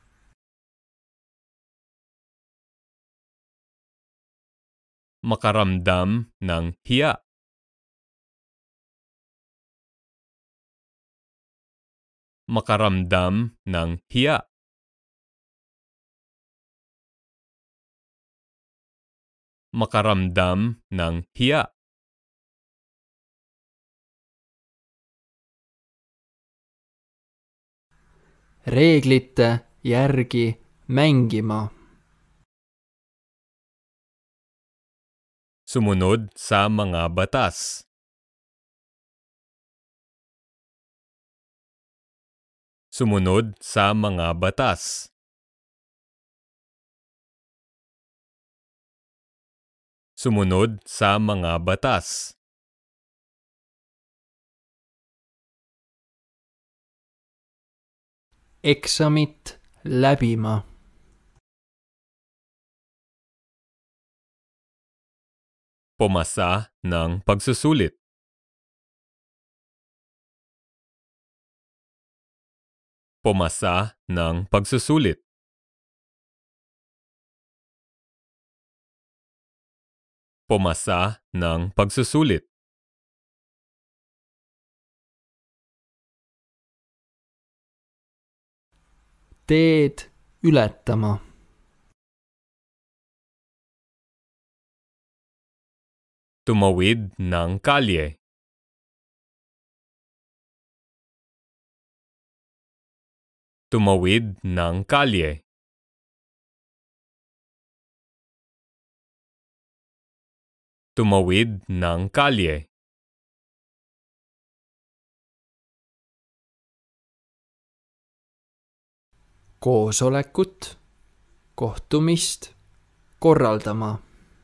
Makaramdam ng hiya. Makaramdam ng hiya. Makaramdam ng hiya. Reeglite järgi mängima. Sumunod sa mga batas. Sumunod sa mga batas. Sumunod sa mga batas. Eksamit läbima. Pumasa ng pagsusulit. Pumasa ng pagsusulit. Pumasa ng pagsusulit. Teed ületama. Tumawid ng kalye. Tumawid ng kalye. Tumawid ng kalye. Koosolekut, kohtumist korraldama.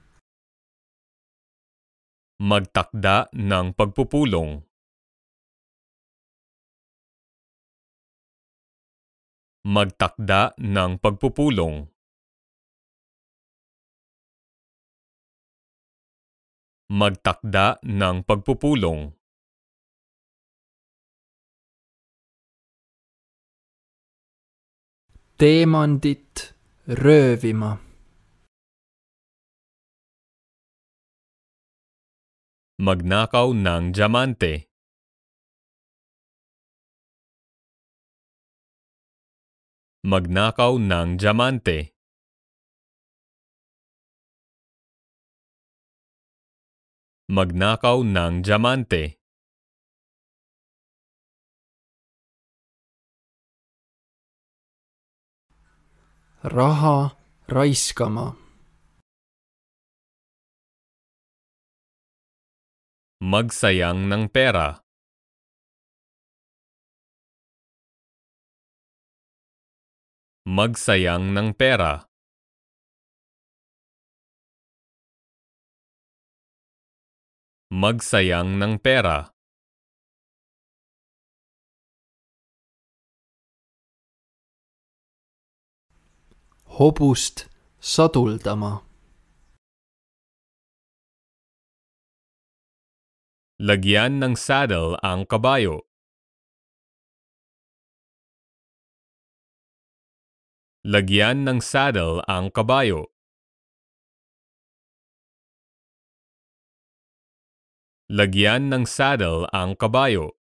Magtakda ng pagpupulong. Magtakda ng pagpupulong. Magtakda ng pagpupulong. Teemandit röövima. Magnakaw ng diamante. Magnakaw ng diamante. Magnakaw ng diamante. Raha raiskama. Magsayang ng pera. Magsayang ng pera. Magsayang ng pera. Hobust saduldama. Lagyan ng saddle ang kabayo. Lagyan ng saddle ang kabayo. Lagyan ng saddle ang kabayo.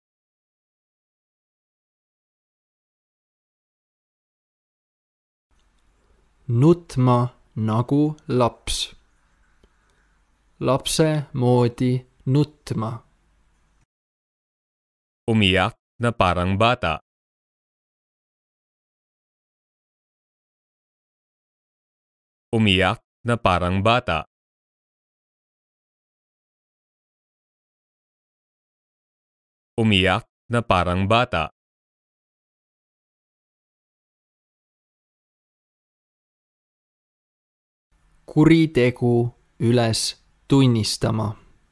Nutma nagu laps. Lapse moodi nutma. Umiyak na parang bata. Umiyak na parang bata. Umiyak na parang bata. kuritegu üles tunnistama.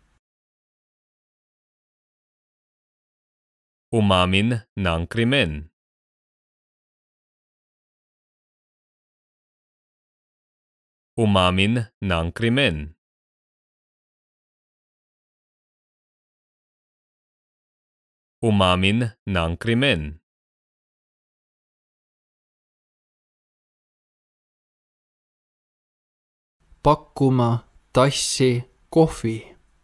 Umamin ng krimen. Umamin ng krimen. Umamin ng krimen. Pakkuma tassi kohvi.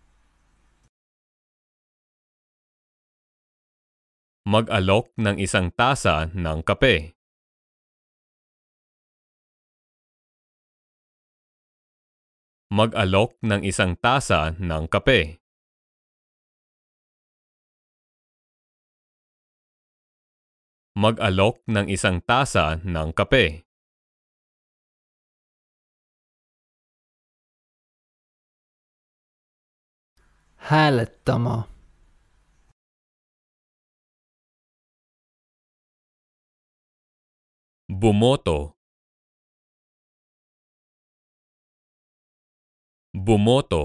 Mag-alok ng isang tasa ng kape. Mag-alok ng isang tasa ng kape. Mag-alok ng isang tasa ng kape. Hääletama. Bumoto. Bumoto.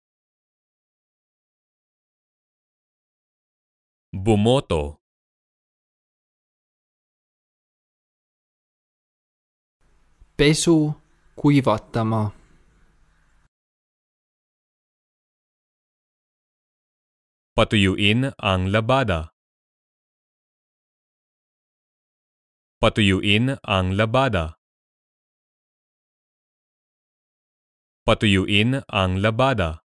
Bumoto. Pesu kuivatama. Patuyuin ang labada. Patuyuin ang labada. Patuyuin ang labada.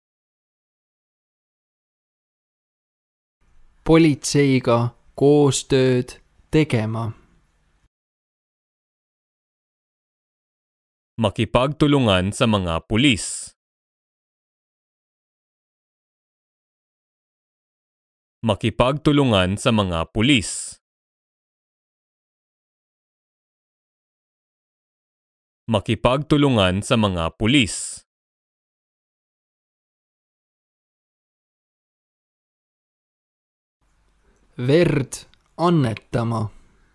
Politseiga koostööd tegema. Makipagtulungan sa mga pulis. Makipagtulungan sa mga pulis. Makipagtulungan sa mga pulis. Verd annetama.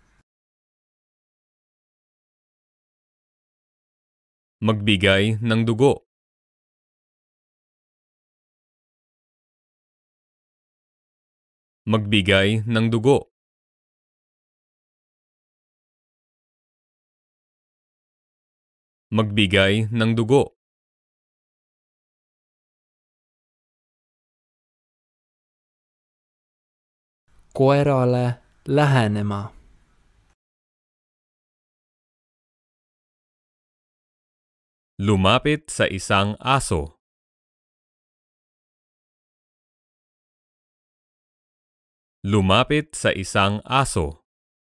Magbigay ng dugo. Magbigay ng dugo. Magbigay ng dugo. Koerale lähenema. Lumapit sa isang aso. Lumapit sa isang aso.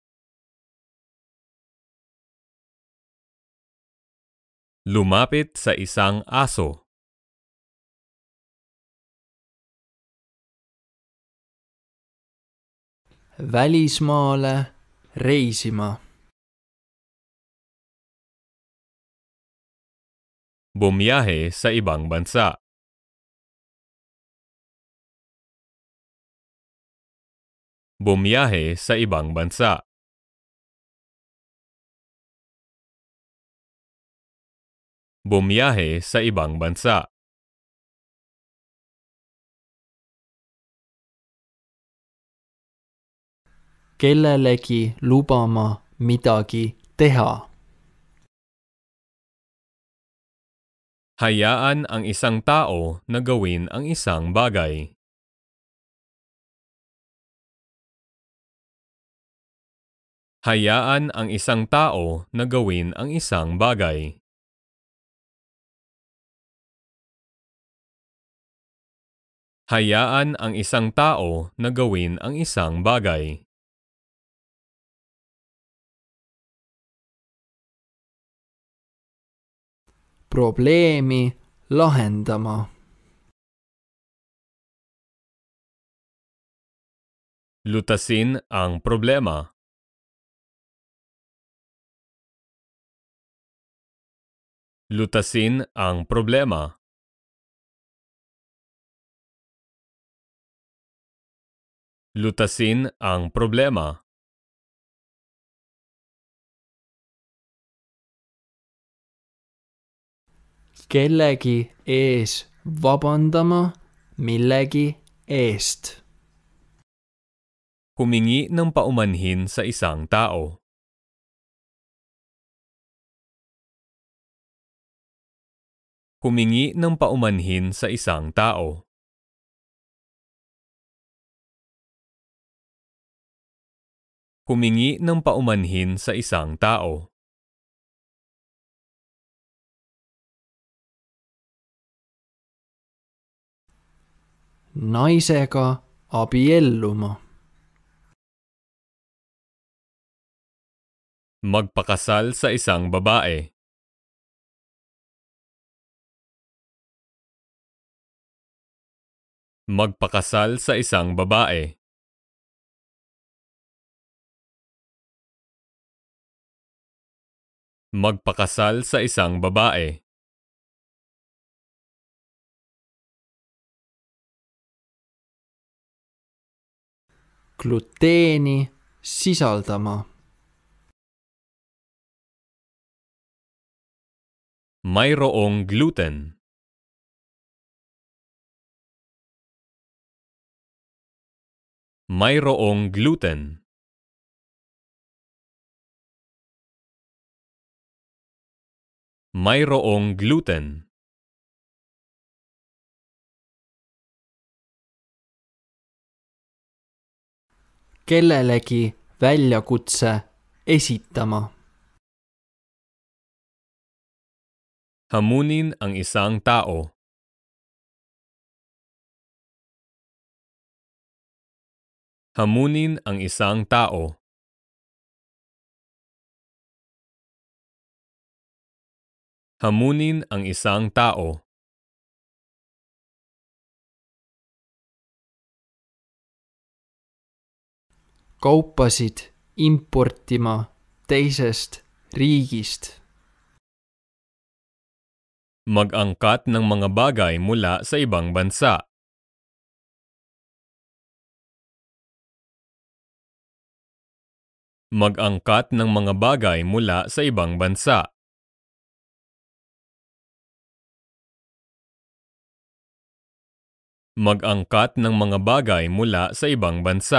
Lumapit sa isang aso. Välismaale reisima. Bumiyahe sa ibang bansa. Bumiyahe sa ibang bansa. Bumiyahe sa ibang bansa. Kellelegi lubama midagi teha. Hayaan ang isang tao na gawin ang isang bagay. Hayaan ang isang tao na gawin ang isang bagay. Hayaan ang isang tao na gawin ang isang bagay. Probleemi lahendama. Lutasin ang problema. Lutasin ang problema. Lutasin ang problema. kellegi ees vabandama millegi eest. Humingi ng paumanhin sa isang tao. Humingi ng paumanhin sa isang tao. Humingi ng paumanhin sa isang tao. Naisega abielluma. Magpakasal sa isang babae. Magpakasal sa isang babae. Magpakasal sa isang babae. Gluteeni sisaldama. Mayroong gluten. Mayroong gluten. Mayroong gluten. Kellelegi väljakutse esitama. Hamunin ang isang tao. Hamunin ang isang tao. Hamunin ang isang tao. Kaupasid importima teisest riigist. Mag-angkat ng mga bagay mula sa ibang bansa. Mag-angkat ng mga bagay mula sa ibang bansa. Mag-angkat ng mga bagay mula sa ibang bansa.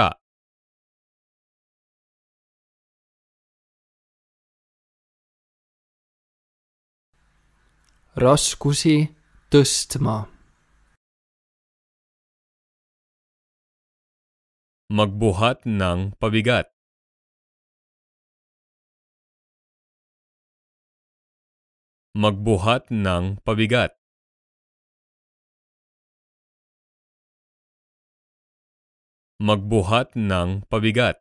Raskusi tõstma. Magbuhat ng pabigat. Magbuhat ng pabigat. Magbuhat ng pabigat.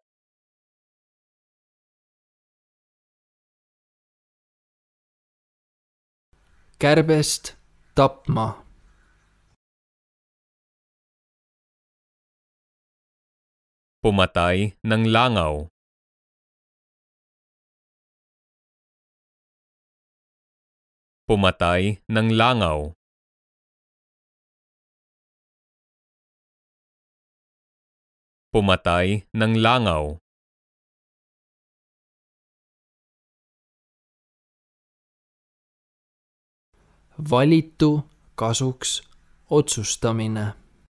Kärbest tapma. Pumatay ng langaw. Pumatay ng langaw. Pumatay ng langaw. Valitu kasuks otsustamine.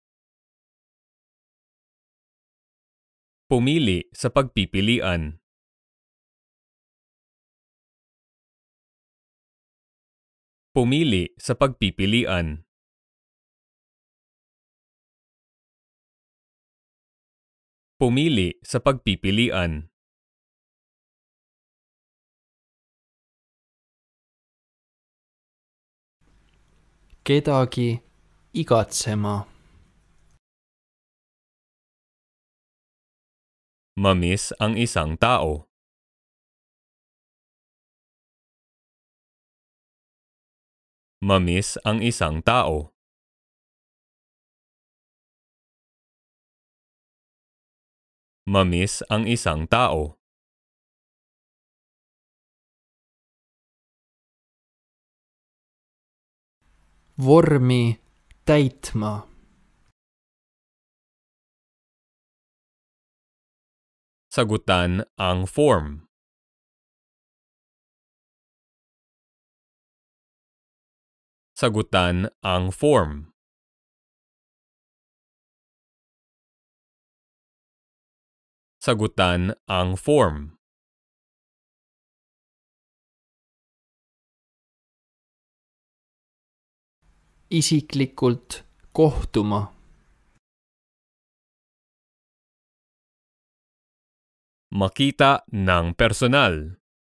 Pumili sa pagpipilian. Pumili sa pagpipilian. Pumili sa pagpipilian. Kedagi igatsema. Mamiss ang isang tao. Mamiss ang isang tao. Mamiss ang isang tao. Vormi täitma. Sagutan ang form. Sagutan ang form. Sagutan ang form. Isiklikult kohtuma. Makita ng personal.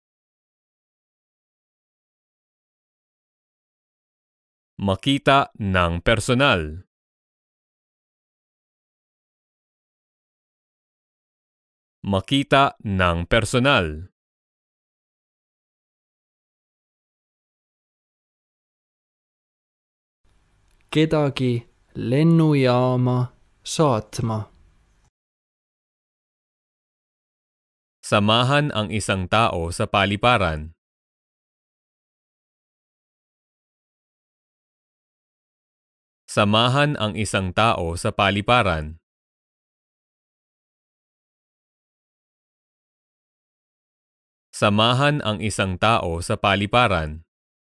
Makita ng personal. Makita ng personal. Kedagi lennujaama saatma. Samahan ang isang tao sa paliparan. Samahan ang isang tao sa paliparan. Samahan ang isang tao sa paliparan.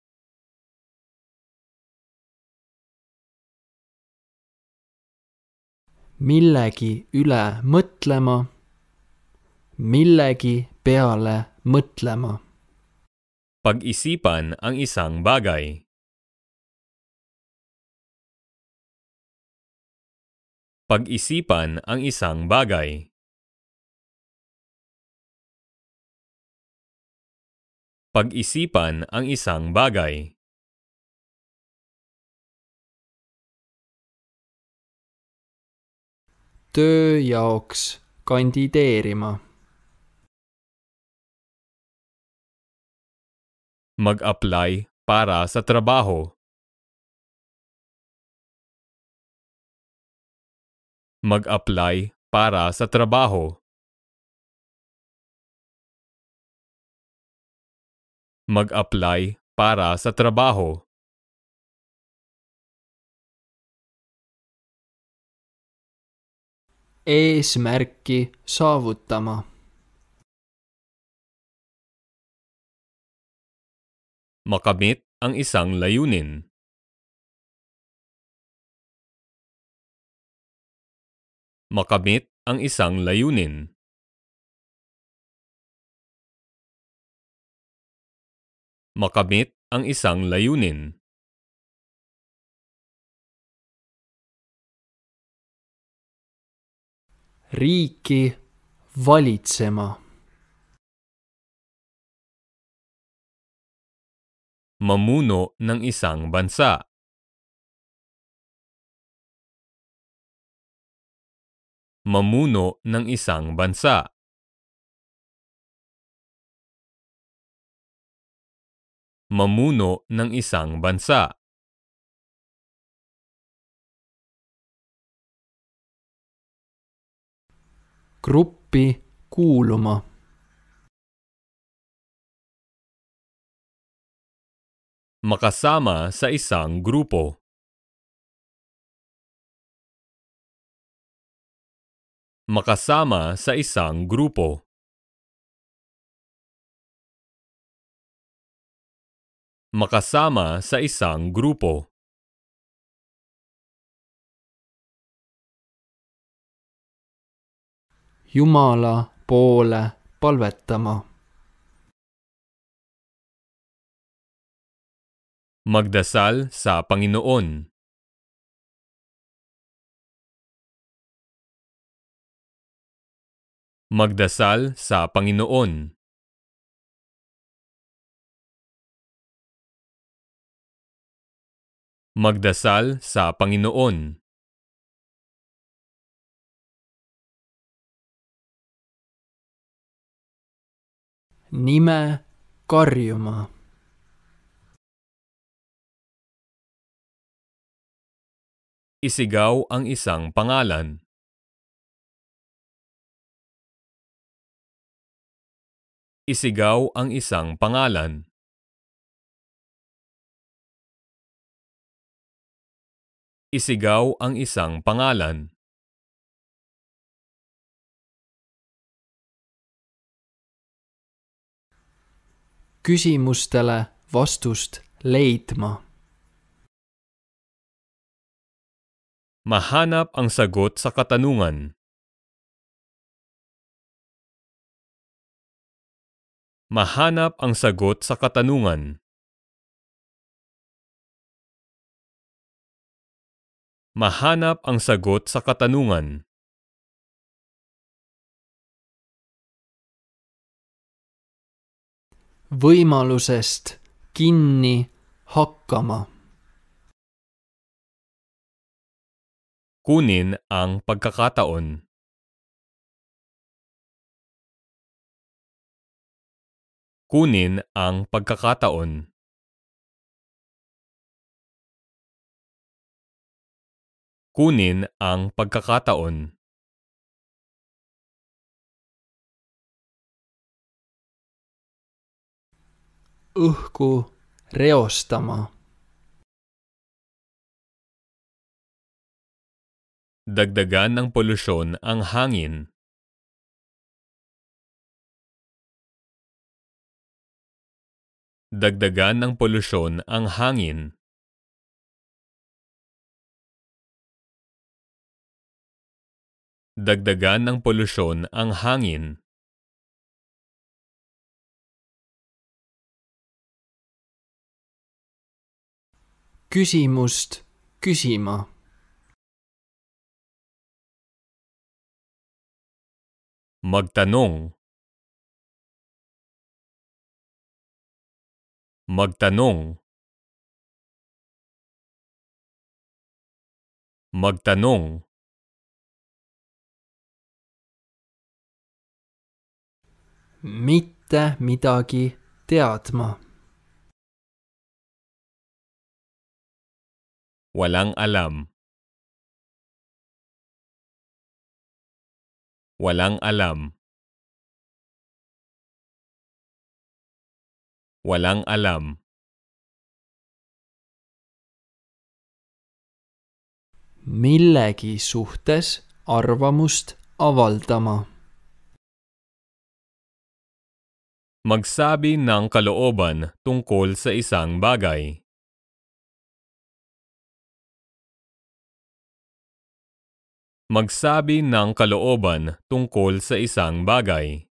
Millegi üle mõtlema. Millegi peale mõtlema. Pag-isipan ang isang bagay. Pag-isipan ang isang bagay. Pag-isipan ang isang bagay. Töö jaoks kandideerima. Mag-apply para sa trabaho. Mag-apply para sa trabaho. Mag-apply para sa trabaho. Eesmärki saavutama. Makamit ang isang layunin. Makamit ang isang layunin. Makamit ang isang layunin. Riiki valitsema. Mamuno ng isang bansa. Mamuno ng isang bansa. Mamuno ng isang bansa. Gruppi kuuluma. Makasama sa isang grupo. Makasama sa isang grupo. Makasama sa isang grupo. Jumala poole palvetama. Magdasal sa Panginoon. Magdasal sa Panginoon. Magdasal sa Panginoon. Nime karjuma. Isigaw ang isang pangalan. Isigaw ang isang pangalan. Isigaw ang isang pangalan. Küsimustele vastust leidma. Mahanap ang sagot sa katanungan. Mahanap ang sagot sa katanungan. Mahanap ang sagot sa katanungan. Võimalusest kinni hakkama. Kunin ang pagkakataon. Kunin ang pagkakataon. Kunin ang pagkakataon. Õhku reostama. Dagdagan ng polusyon ang hangin. Dagdagan ng polusyon ang hangin. Dagdagan ng polusyon ang hangin. Küsimust küsima. Magtanong. Magtanong. Magtanong. Mitte midagi teadma. Walang alam. Walang alam. Walang alam. Millegi suhtes arvamust avaldama. Magsabi ng kalooban tungkol sa isang bagay. Magsabi ng kalooban tungkol sa isang bagay.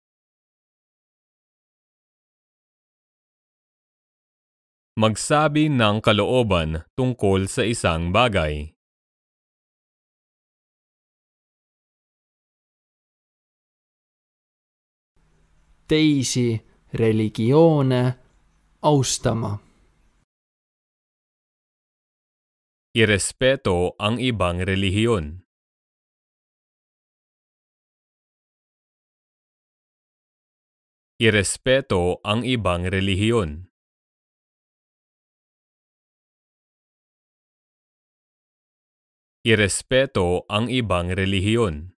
Magsabi ng kalooban tungkol sa isang bagay. Teisi religioone austama. Irespeto ang ibang relihiyon. Irespeto ang ibang relihiyon. Irespeto ang ibang relihiyon.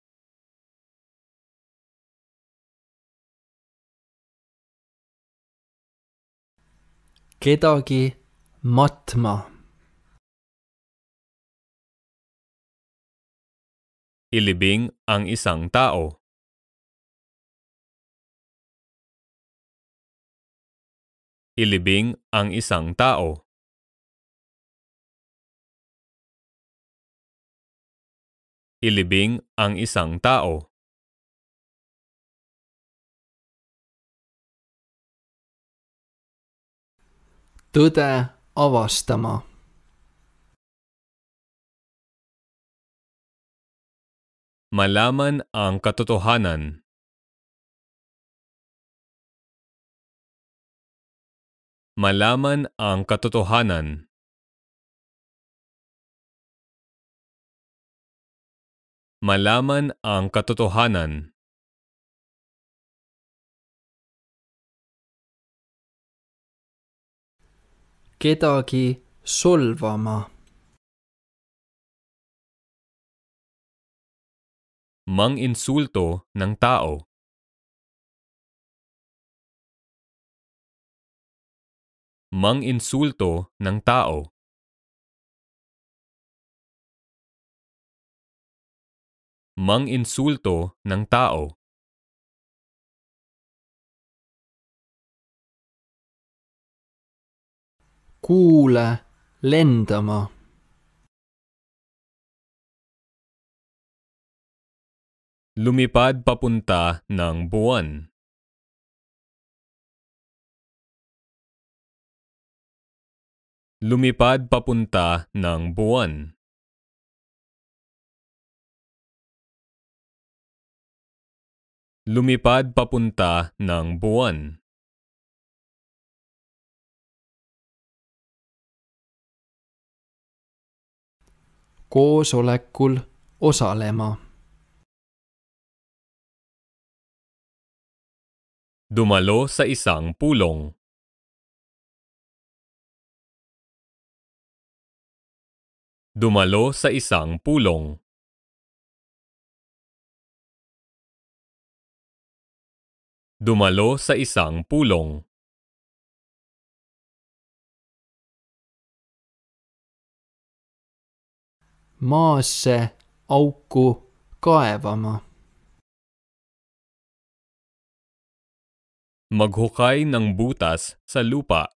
Kedagi matma. Ilibing ang isang tao. Ilibing ang isang tao. Ilibing ang isang tao. Tõde avastama. Malaman ang katotohanan. Malaman ang katotohanan. Malaman ang katotohanan. Kedagi solvama. Mang-insulto ng tao. Mang-insulto ng tao. Mang-insulto ng tao. Kuule lendama. Lumipad papunta ng buwan. Lumipad papunta ng buwan. Lumipad papunta ng buwan. Koosolekul osalema. Dumalo sa isang pulong. Dumalo sa isang pulong. Dumalo sa isang pulong. Maasse auku kaevama. Maghukay ng butas sa lupa.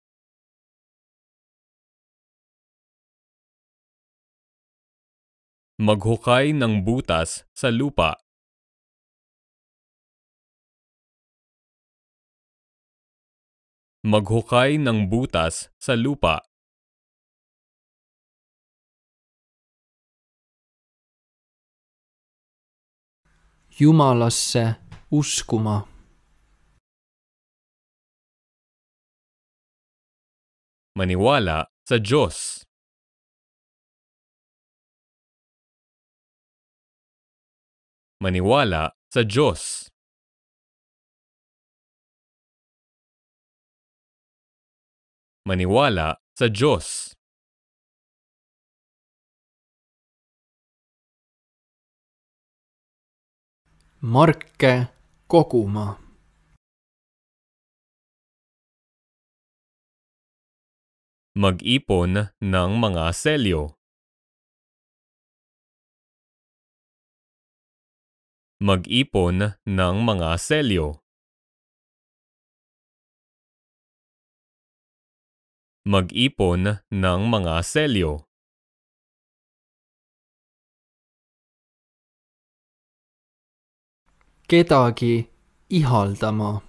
Maghukay ng butas sa lupa. Maghukay ng butas sa lupa. Jumalasse uskuma. Maniwala sa Diyos. Maniwala sa Diyos. Maniwala sa Diyos. Marke koguma. Mag-ipon ng mga selyo. Mag-ipon ng mga selyo. Mag-ipon ng mga selyo. Kedagi ihaldama.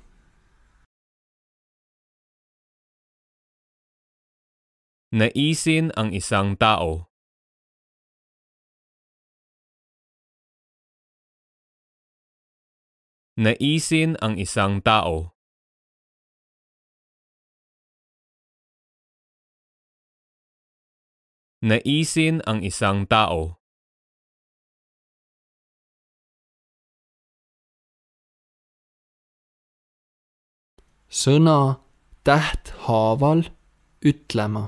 Naisin ang isang tao. Naisin ang isang tao. Naisin ang isang tao. Sõna tähthaaval ütlema.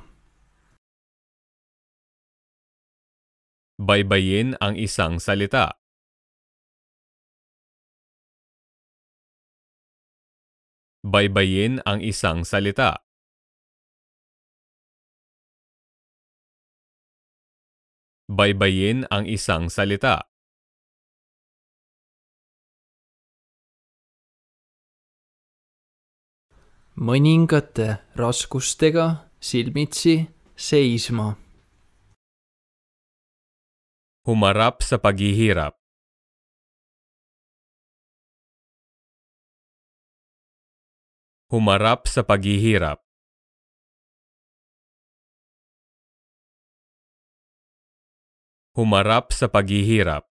Baybayin ang isang salita. Baybayin ang isang salita. Baybayin ang isang salita. Mõningate raskustega silmitsi seisma. Humarap sa paghihirap. Humarap sa paghihirap. Humarap sa paghihirap.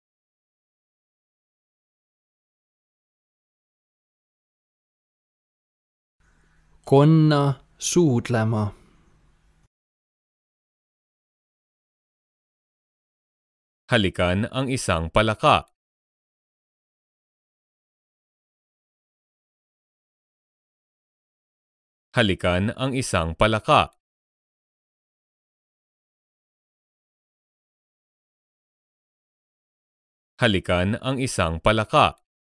Konna suudlema. Halikan ang isang palaka. Halikan ang isang palaka. Halikan ang isang palaka.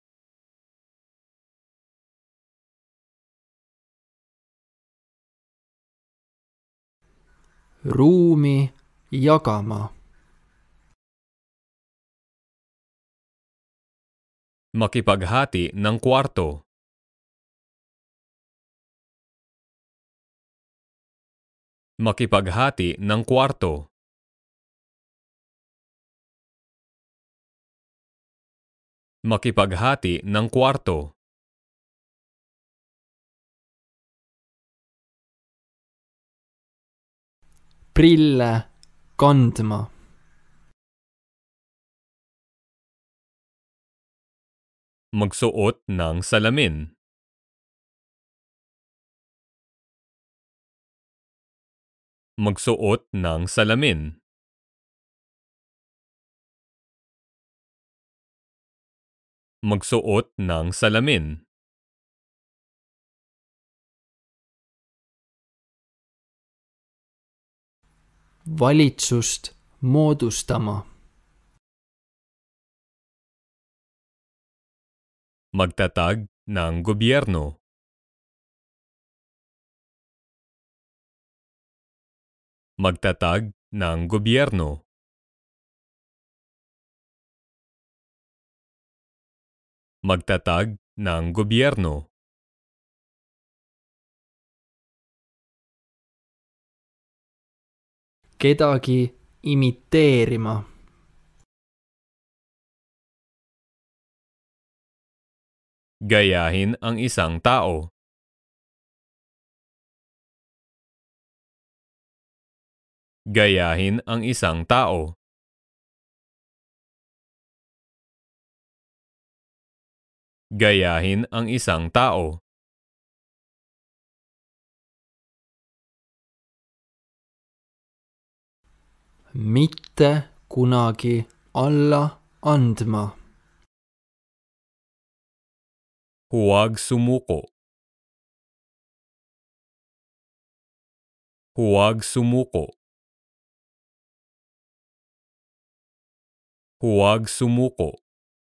Ruumi jagama. Makipaghati ng kwarto. Makipaghati ng kwarto. Makipaghati ng kwarto. Prille kandma. Magsuot ng salamin. Magsuot ng salamin. Magsuot ng salamin. Valitsust moodustama. Magtatag ng gobyerno. Magtatag ng gobyerno. Magtatag ng gobyerno. Kedagi imiteerima. Gayahin ang isang tao. Gayahin ang isang tao. Gayahin ang isang tao. Mitte kunagi alla andma. Huwag sumuko. Huwag sumuko. Huwag sumuko.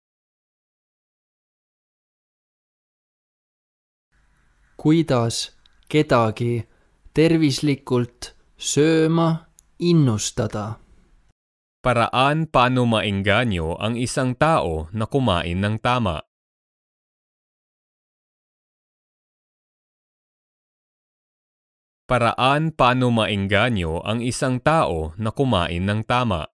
Kuidas kedagi tervislikult sööma innustada? Paraan paano maengganyo ang isang tao na kumain ng tama. Paraan paano maengganyo ang isang tao na kumain ng tama.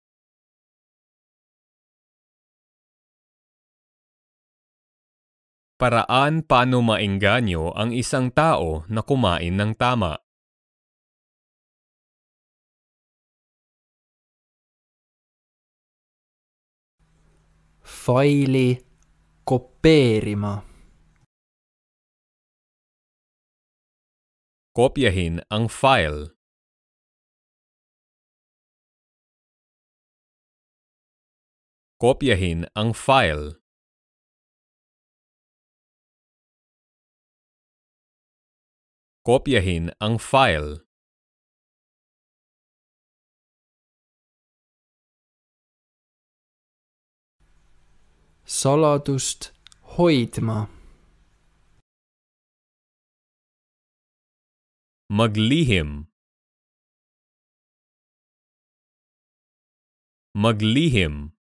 Paraan paano maengganyo ang isang tao na kumain ng tama. Faili kopeerima. Kopyahin ang file. Kopyahin ang file. Kopyahin ang file. Saladust hoidma. Maglihim. Maglihim.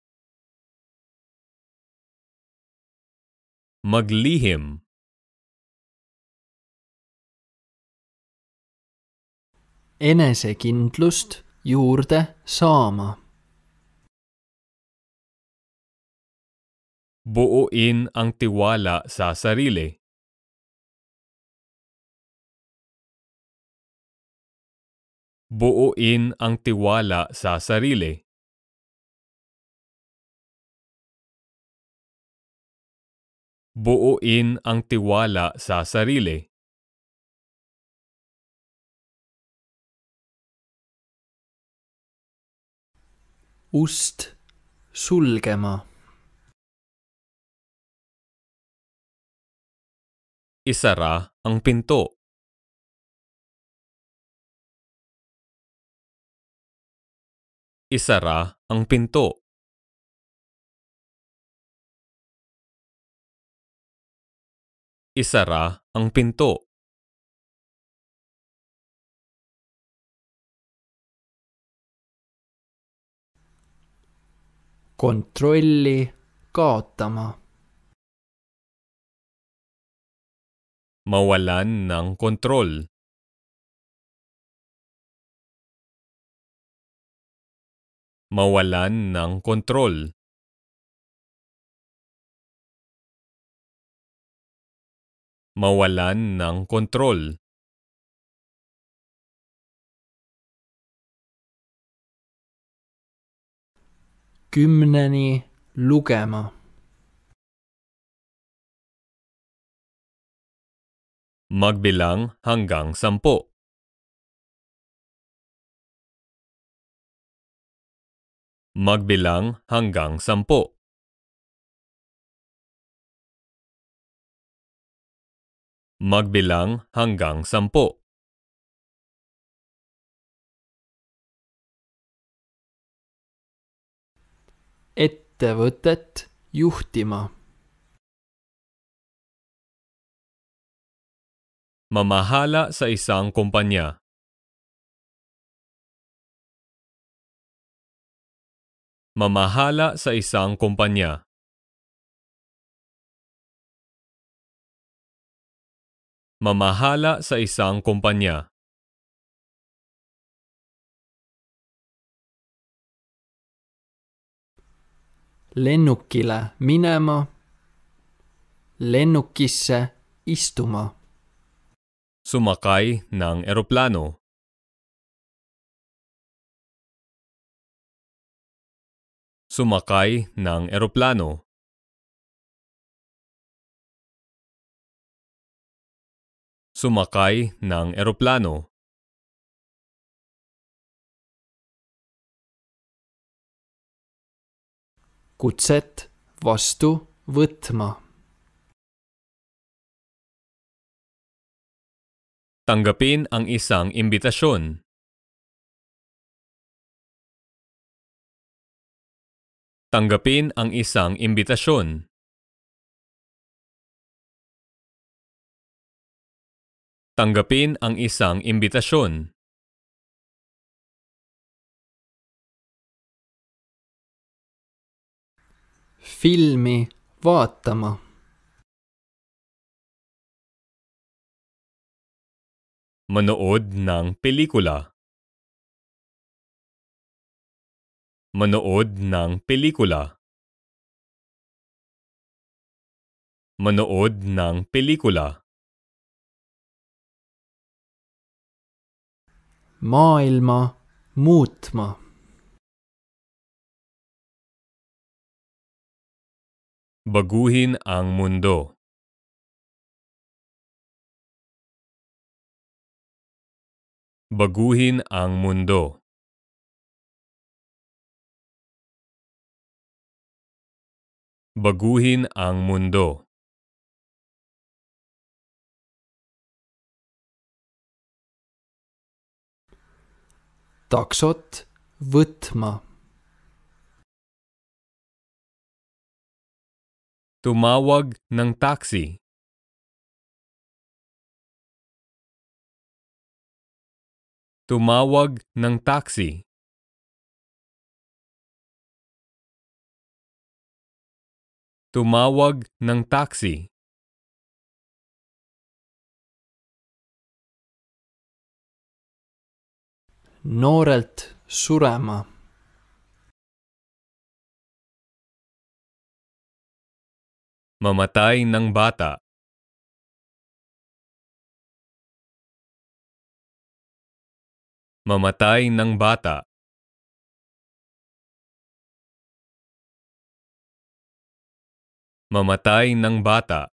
Maglihim. Enesekindlust juurde saama. Buuin ang tiwala sa sarili. Buuin ang tiwala sa sarili. Buuin ang tiwala sa sarili. Ust sulgema. Isara ang pinto. Isara ang pinto. Isara ang pinto. Kontrolli kaotama. Mawalan ng kontrol. Mawalan ng kontrol. Mawalan ng kontrol. Kümneni lugema. Magbilang hanggang 10. Magbilang hanggang 10. Magbilang hanggang 10. Ettevõtet juhtima. Mamahala sa isang kumpanya. Mamahala sa isang kumpanya. Mamahala sa isang kumpanya. Lennukile minema. Lennukisse istuma. Sumakay ng eroplano. Sumakay ng eroplano. Sumakay ng eroplano. Kutset vastu võtma. Tanggapin ang isang imbitasyon. Tanggapin ang isang imbitasyon. Tanggapin ang isang imbitasyon. Filmi vaatama. Manood ng pelikula. Manood ng pelikula. Manood ng pelikula. Maailma muutma. Baguhin ang mundo. Baguhin ang mundo. Baguhin ang mundo. Taksot võtma. Tumawag ng taxi. Tumawag ng taxi. Tumawag ng taxi. Noorelt surema. Mamatay ng bata. Mamatay ng bata. Mamatay ng bata.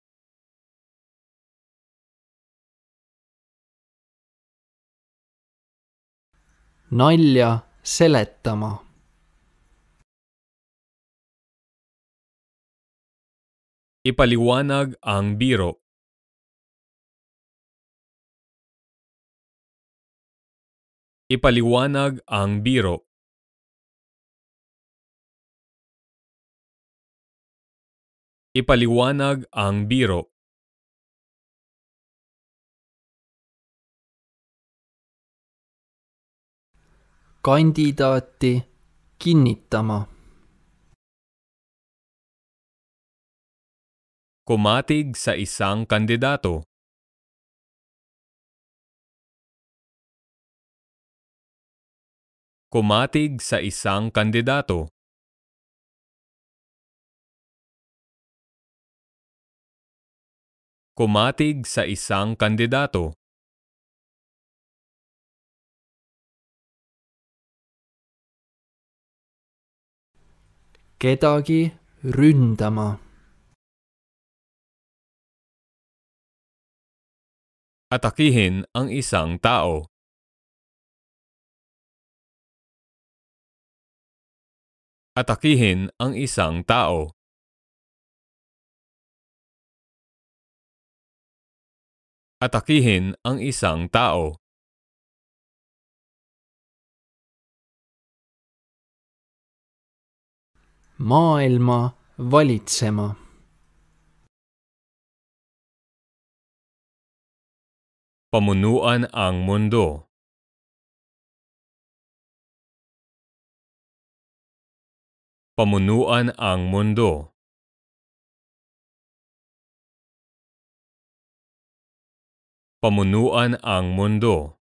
Nalja seletama. Ipaliwanag ang biro. Ipaliwanag ang biro. Ipaliwanag ang biro. Kandidaati kinnitama. Kumatig sa isang kandidato. Kumatig sa isang kandidato. Kumatig sa isang kandidato. Kedagi ründama. Atakihin ang isang tao. Atakihin ang isang tao. Atakihin ang isang tao. Maailma valitsema. Pamunuan ang mundo. Pamunuan ang mundo. Pamunuan ang mundo.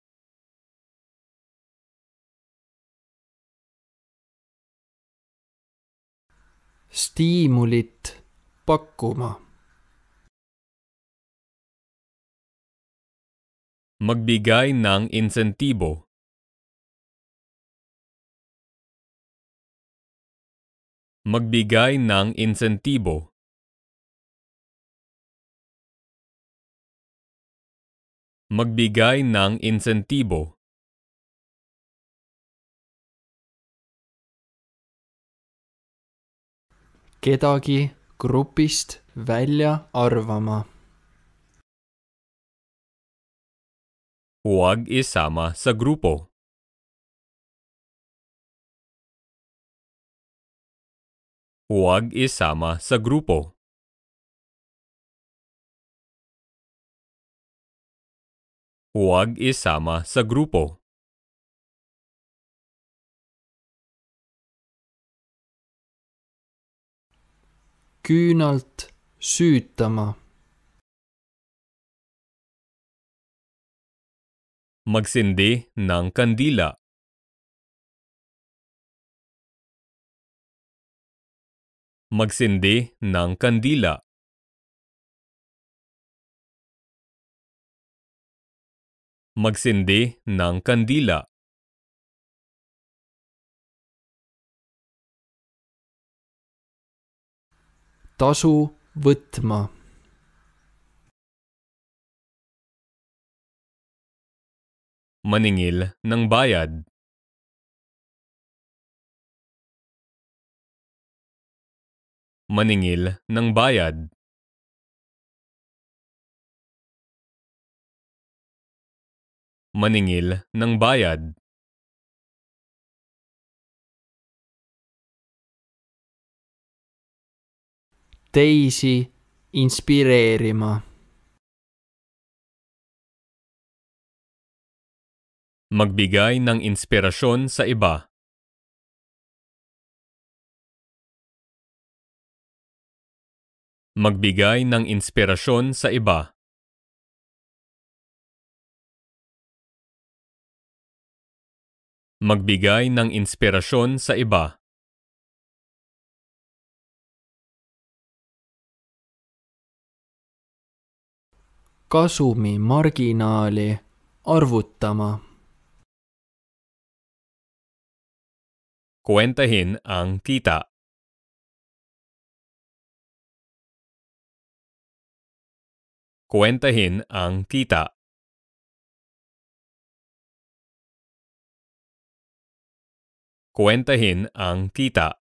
Stiimulit pakkuma. Magbigay ng insentibo. Magbigay ng insentibo. Magbigay ng insentibo. Kedagi grupist välja arvama. Huwag isama sa grupo. Huwag isama sa grupo. Huwag isama sa grupo. Küünalt süütama. Magsindi ng kandila. Magsindi ng kandila. Magsindi ng kandila. Tasu võtma. Maningil ng bayad. Maningil ng bayad. Maningil ng bayad. Teisi inspireerima. Magbigay ng inspirasyon sa iba. Magbigay ng inspirasyon sa iba. Magbigay ng inspirasyon sa iba. Kasumi marginaali arvutama. Kwentahin ang kita. Kwentahin ang kita. Kwentahin ang kita.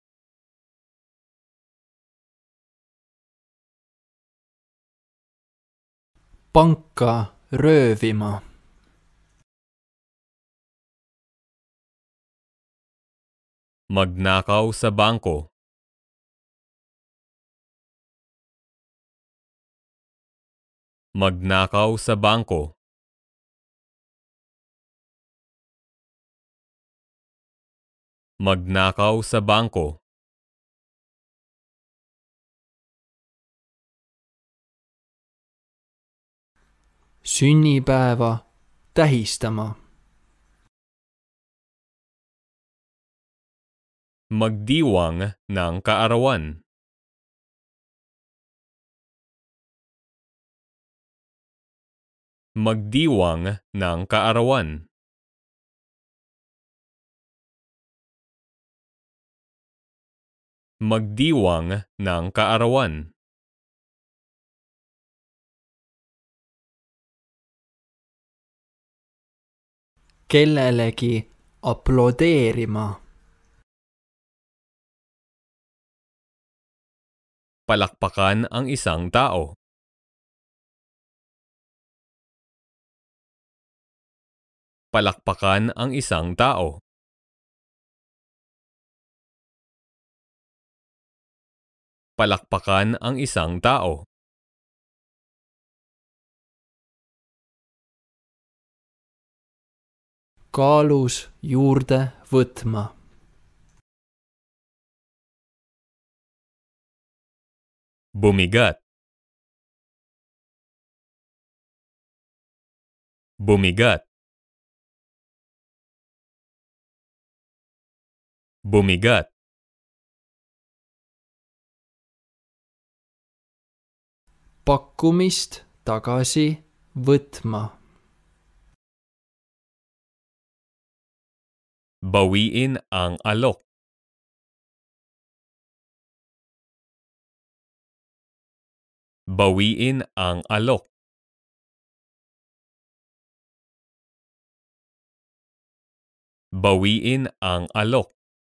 Panka röövima. Magnakaw sa bangko. Magnakaw sa bangko. Magnakaw sa bangko. Sünnipäeva tähistama. Magdiwang ng kaarawan. Magdiwang ng kaarawan. Magdiwang ng kaarawan. Kellelegi aplodeerima. Palakpakan ang isang tao. Palakpakan ang isang tao. Palakpakan ang isang tao. Kaalus juurde võtma. Bumigat. Bumigat. Bumigat. Pakkumist tagasi võtma. Bawiin ang alok. Bawiin ang alok. Bawiin ang alok.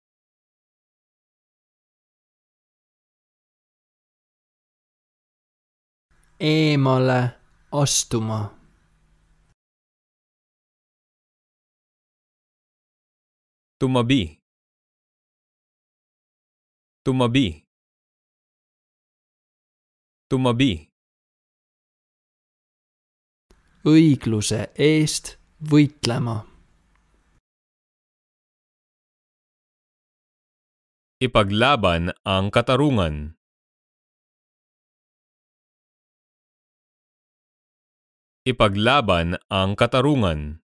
Eemale astuma. Tumabi. Tumabi. Tumabi. Õigluse eest võitlema. Ipaglaban ang katarungan. Ipaglaban ang katarungan.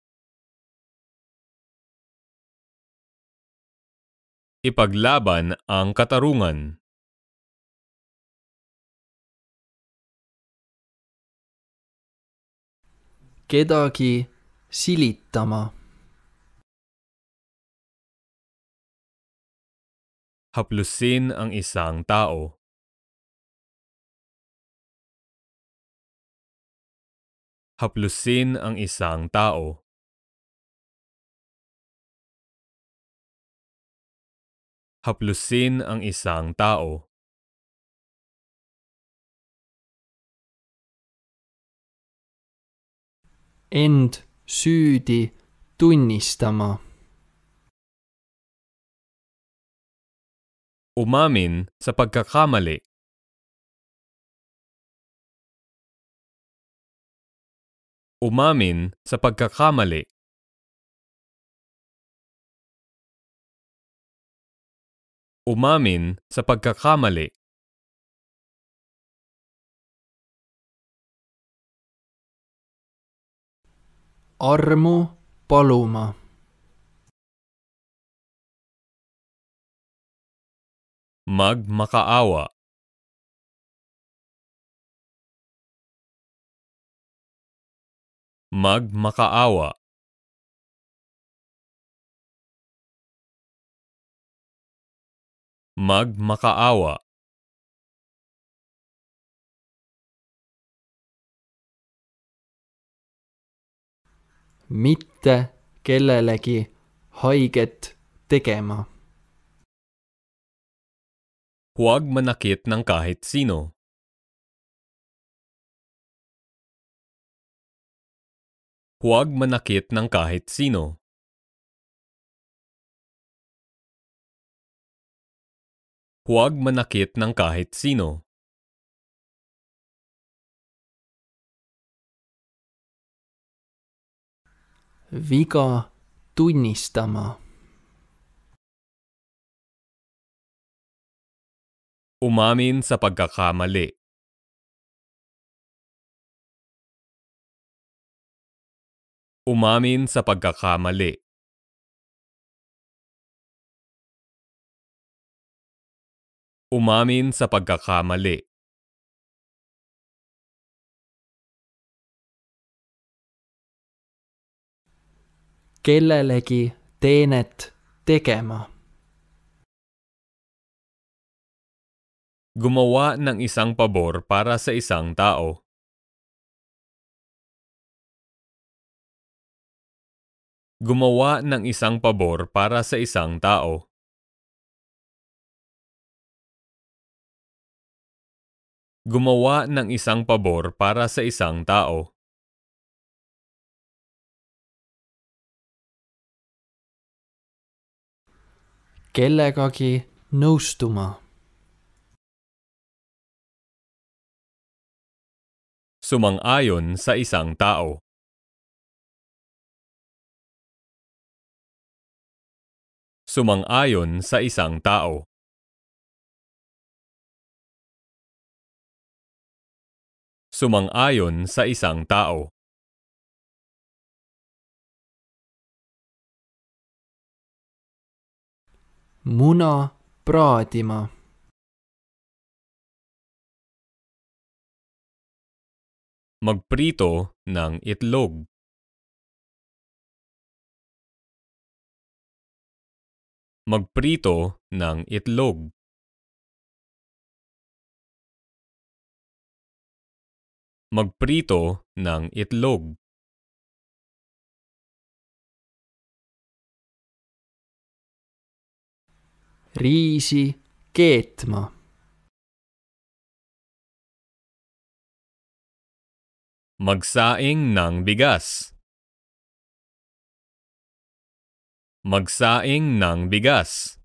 Ipaglaban ang katarungan. Kedagi silitama. Haplusin ang isang tao. Haplusin ang isang tao. Haplusin ang isang tao. End süüdi tunnistama. Umamin sa pagkakamali. Umamin sa pagkakamali. Umamin sa pagkakamali. Armu paluma. Magmakaawa. Magmakaawa. Magmakaawa. Mitte kellelegi haiget tegema. Huwag manakit ng kahit sino. Huwag manakit ng kahit sino. Huwag manakit ng kahit sino. Viga tunnistama. Umamin sa pagkakamali. Umamin sa pagkakamali. Umamin sa pagkakamali. kellelegi teenet tegema. Gumawa ng isang pabor para sa isang tao. Gumawa ng isang pabor para sa isang tao. Gumawa ng isang pabor para sa isang tao. Kellegagi nõustuma. Sumang-ayon sa isang tao. Sumang-ayon sa isang tao. Sumang-ayon sa isang tao. Muna praadima. Magprito ng itlog. Magprito ng itlog. Magprito ng itlog. Riisi keetma. Magsaing ng bigas. Magsaing ng bigas.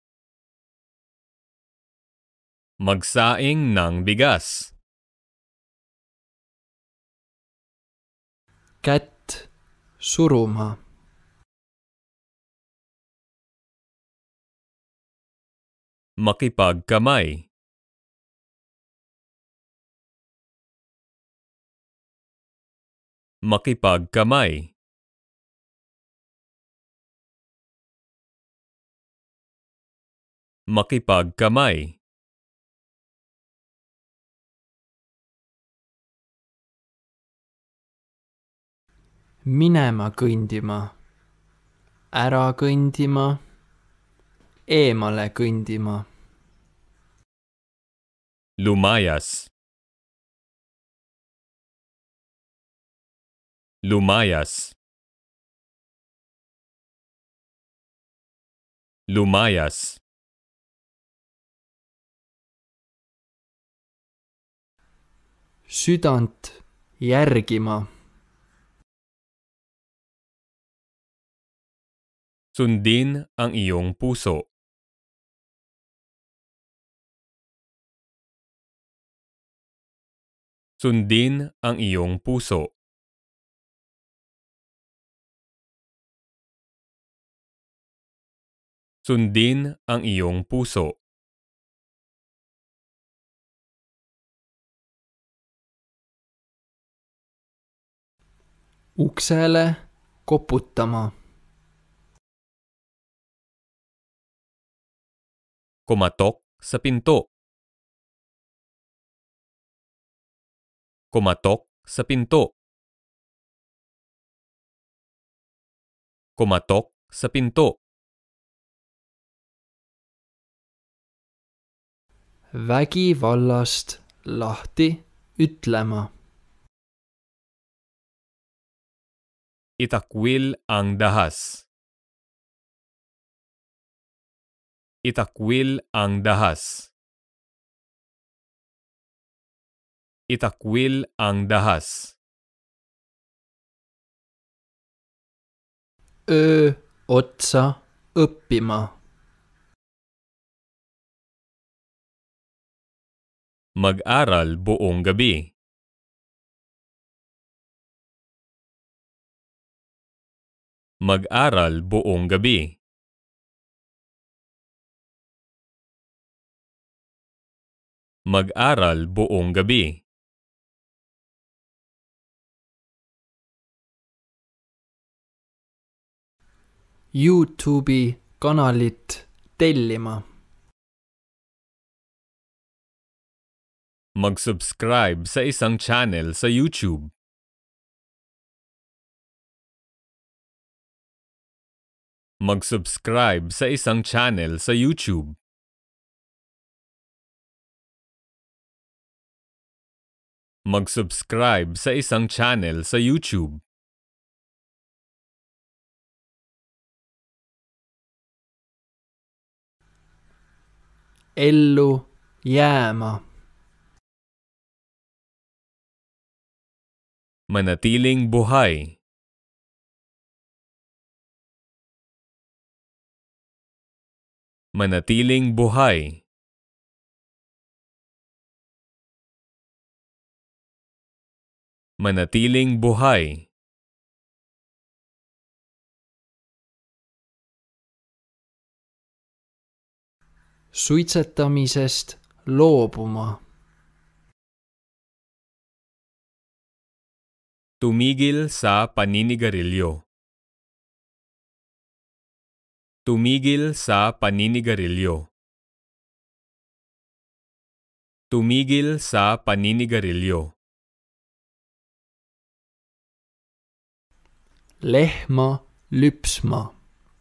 Magsaing ng bigas. Kätt suruma. Makipagkamay. Makipagkamay. Makipagkamay. Minema kõndima. Ära kõndima. Eemale kõndima. Lumayas. Lumayas. Lumayas. Südant järgima. Sundin ang iyong puso. Sundin ang iyong puso. Sundin ang iyong puso. Uksele koputama. Kumatok sa pinto. Kumatok sa pinto. Kumatok sa pinto. Vägivallast lahti ütlema. Itakwil ang dahas. Itakwil ang dahas. Itakwil ang dahas. Öö otsa õppima. Mag-aral buong gabi. Mag-aral buong gabi. Mag-aral buong gabi. YouTube'i kanalit tellima. Mag-subscribe sa isang channel sa YouTube. Mag-subscribe sa isang channel sa YouTube. Mag-subscribe sa isang channel sa YouTube. Ellu jääma. Manatiling buhay. Manatiling buhay. Manatiling buhay. Suitsetamisest loobuma. Tumigil sa paninigarilyo. Tumigil sa paninigarilyo. Tumigil sa paninigarilyo. Lehma lypsma.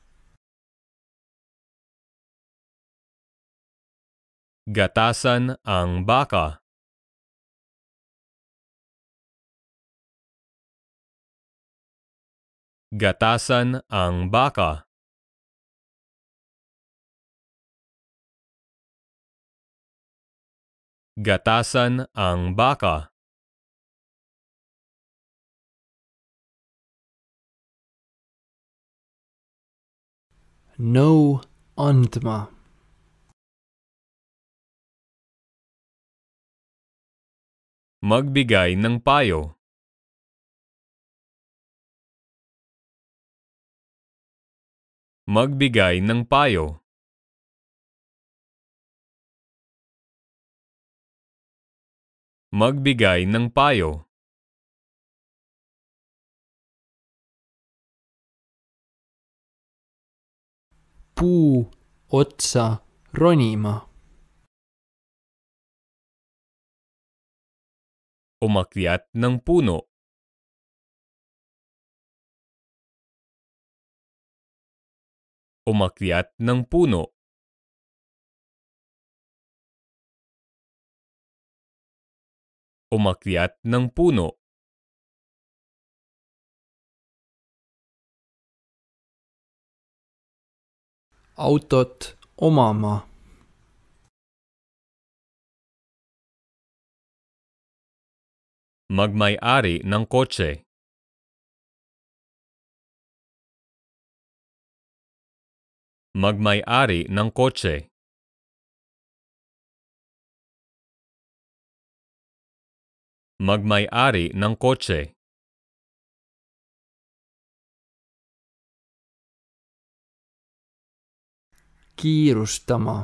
Gatasan ang baka. Gatasan ang baka. Gatasan ang baka. Nõu andma. Magbigay ng payo. Magbigay ng payo. Magbigay ng payo. Puu otsa ronima. Umakyat ng puno. Umakyat ng puno. Umakyat ng puno. Autot omama. Magmay-ari ng kotse. Magmay-ari ng kotse. Magmay-ari ng kotse. Kiirustama.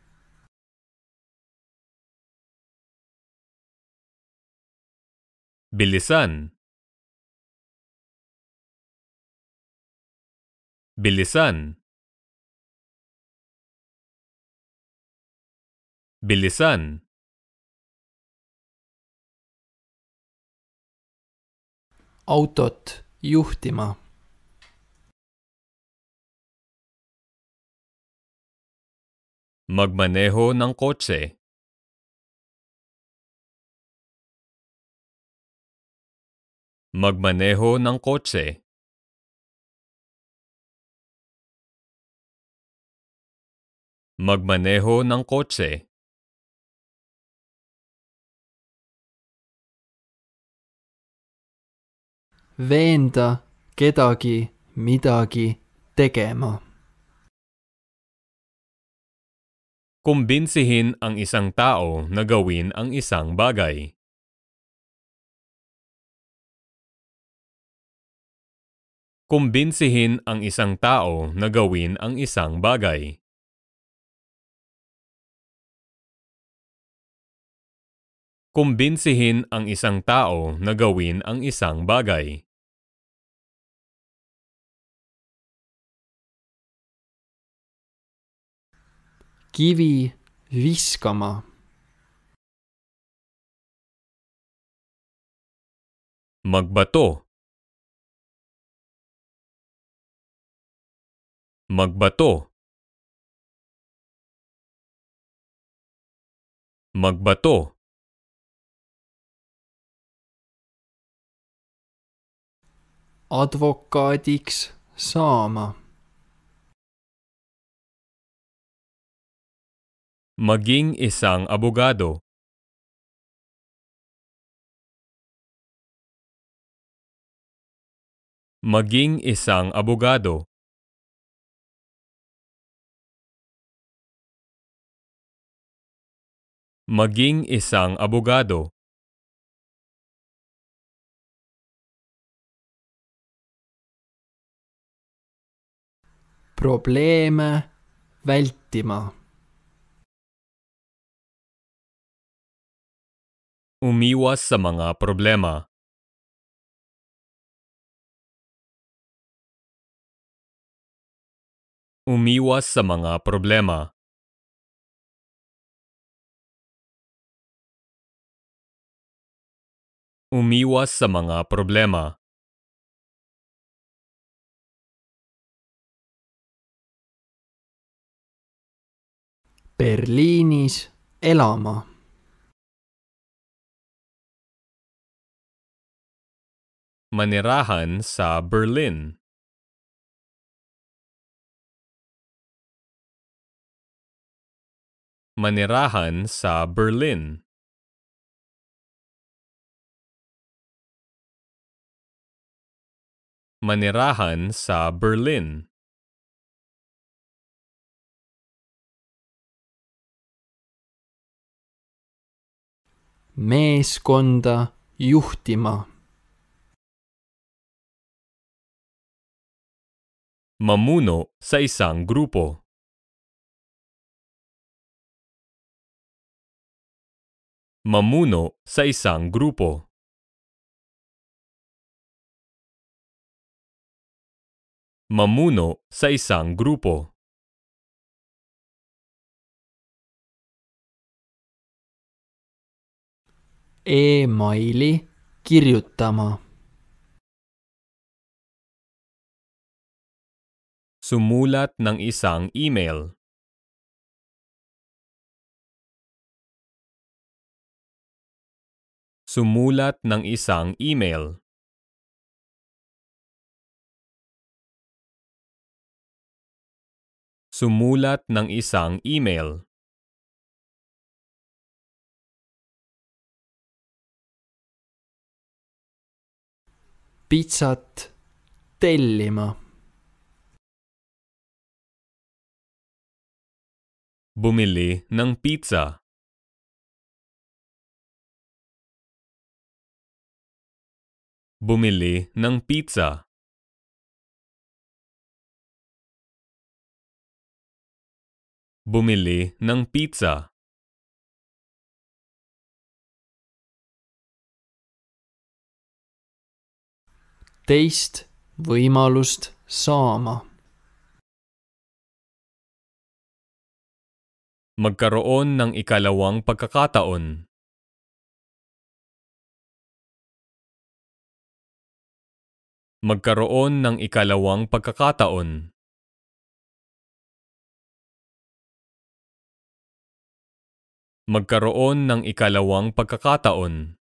Bilisan. Bilisan. Bilisan. Autot juhtima. Magmaneho ng kotse. Magmaneho ng kotse. Magmaneho ng kotse. Veenda kedagi midagi tegema. Kumbinsihin ang isang tao na gawin ang isang bagay. Kumbinsihin ang isang tao na gawin ang isang bagay. Kumbinsihin ang isang tao na gawin ang isang bagay. Kivi viskama. Magbato. Magbato. Magbato. Advokaadiks saama. Maging isang abogado. Maging isang abogado. Maging isang abogado. Probleeme vältima. Umiwas sa mga problema. Umiwas sa mga problema. Umiwas sa mga problema. Berliinis elama. Manirahan sa Berlin. Manirahan sa Berlin. Manirahan sa Berlin. Meeskonda juhtima. Mamuno sa isang grupo. Mamuno sa isang grupo. Mamuno sa isang grupo. Emaili kirjutama. Sumulat ng isang email. Sumulat ng isang email. Sumulat ng isang email. Pitsat tellima. Bumili ng pizza. Bumili ng pizza. Bumili ng pizza. Teist võimalust saama. Magkaroon ng ikalawang pagkakataon. Magkaroon ng ikalawang pagkakataon. Magkaroon ng ikalawang pagkakataon.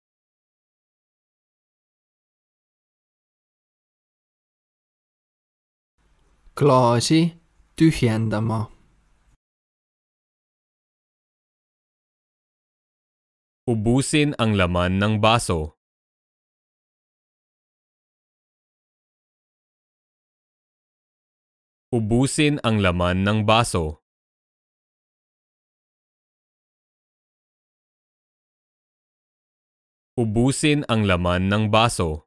Klaasi tyhjendama. Ubusin ang laman ng baso. Ubusin ang laman ng baso. Ubusin ang laman ng baso.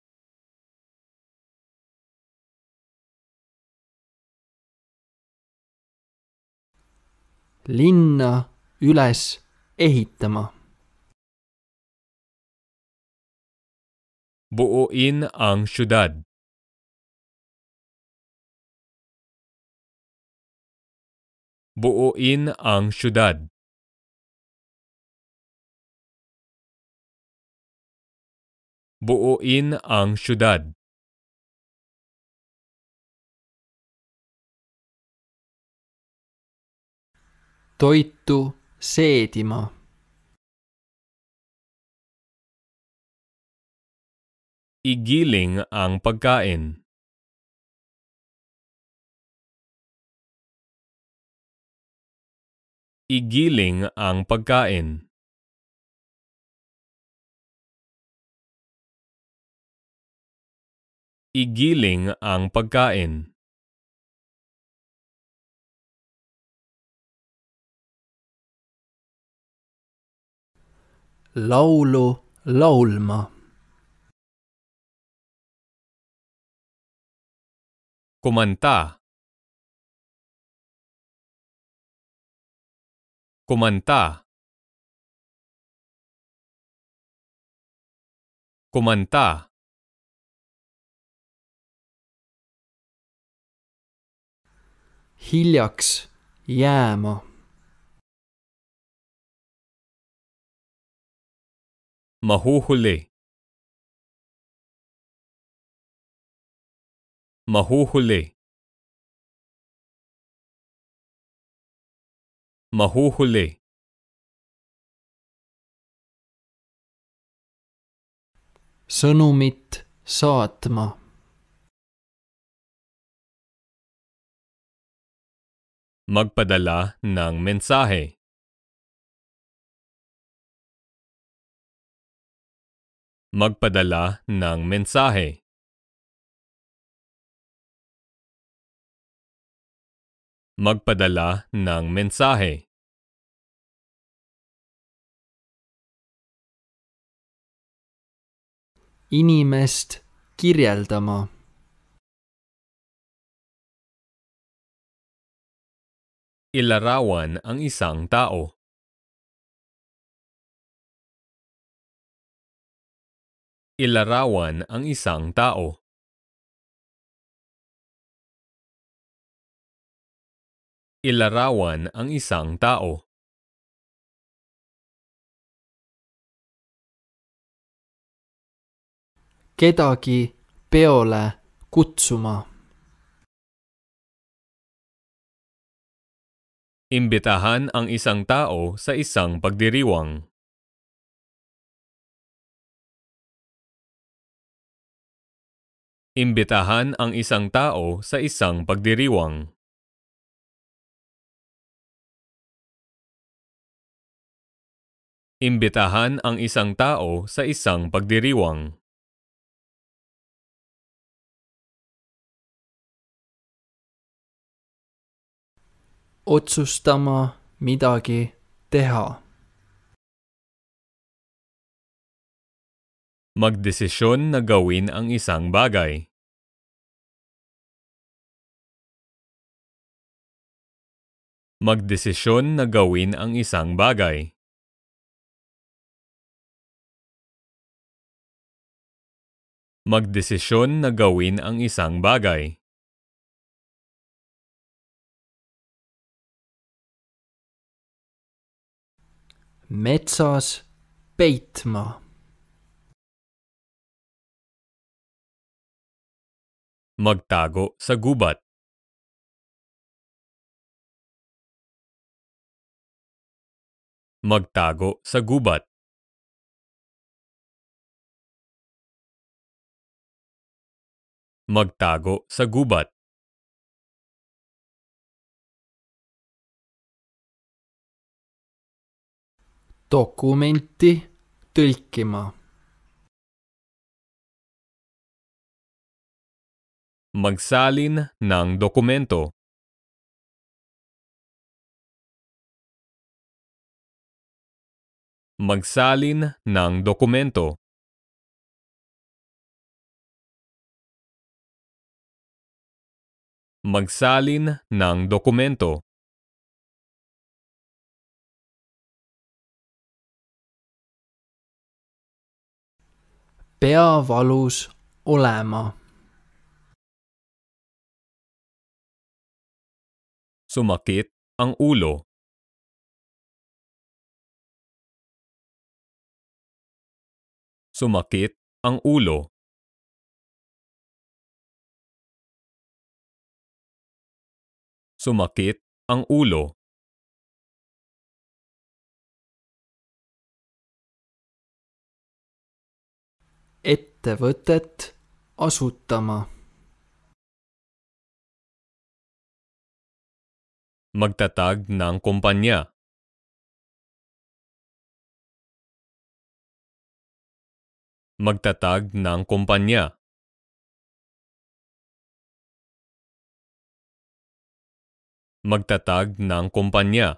Linna üles ehitama. Buuin ang syudad. Buuin ang syudad. Buuin ang syudad. toitu seedima. Igiling ang pagkain. Igiling ang pagkain. Igiling ang pagkain. Laulu laulma. Kumanta. Kumanta. Kumanta. Hiljaks jääma. Mahuhuli. Mahuhuli. Mahuhuli. Sõnumit saatma. Magpadala ng mensahe. Magpadala ng mensahe. Magpadala ng mensahe. Inimest kirjeldama. Ilarawan ang isang tao. Ilarawan ang isang tao. Ilarawan ang isang tao. Kedagi peole kutsuma. Imbitahan ang isang tao sa isang pagdiriwang. Imbitahan ang isang tao sa isang pagdiriwang. Imbitahan ang isang tao sa isang pagdiriwang. Otsustama midagi teha. Magdesisyon na gawin ang isang bagay. Magdesisyon na gawin ang isang bagay. Magdesisyon na gawin ang isang bagay. Metsas peitma. Magtago sa gubat. Magtago sa gubat. Magtago sa gubat. Dokumenti tõlkima. Magsalin ng dokumento. Magsalin ng dokumento. Magsalin ng dokumento. Pea valus olema. Sumakit ang ulo. Sumakit ang ulo. Sumakit ang ulo. ettevõtet asutama. Magtatag ng kumpanya. Magtatag ng kumpanya. Magtatag ng kumpanya.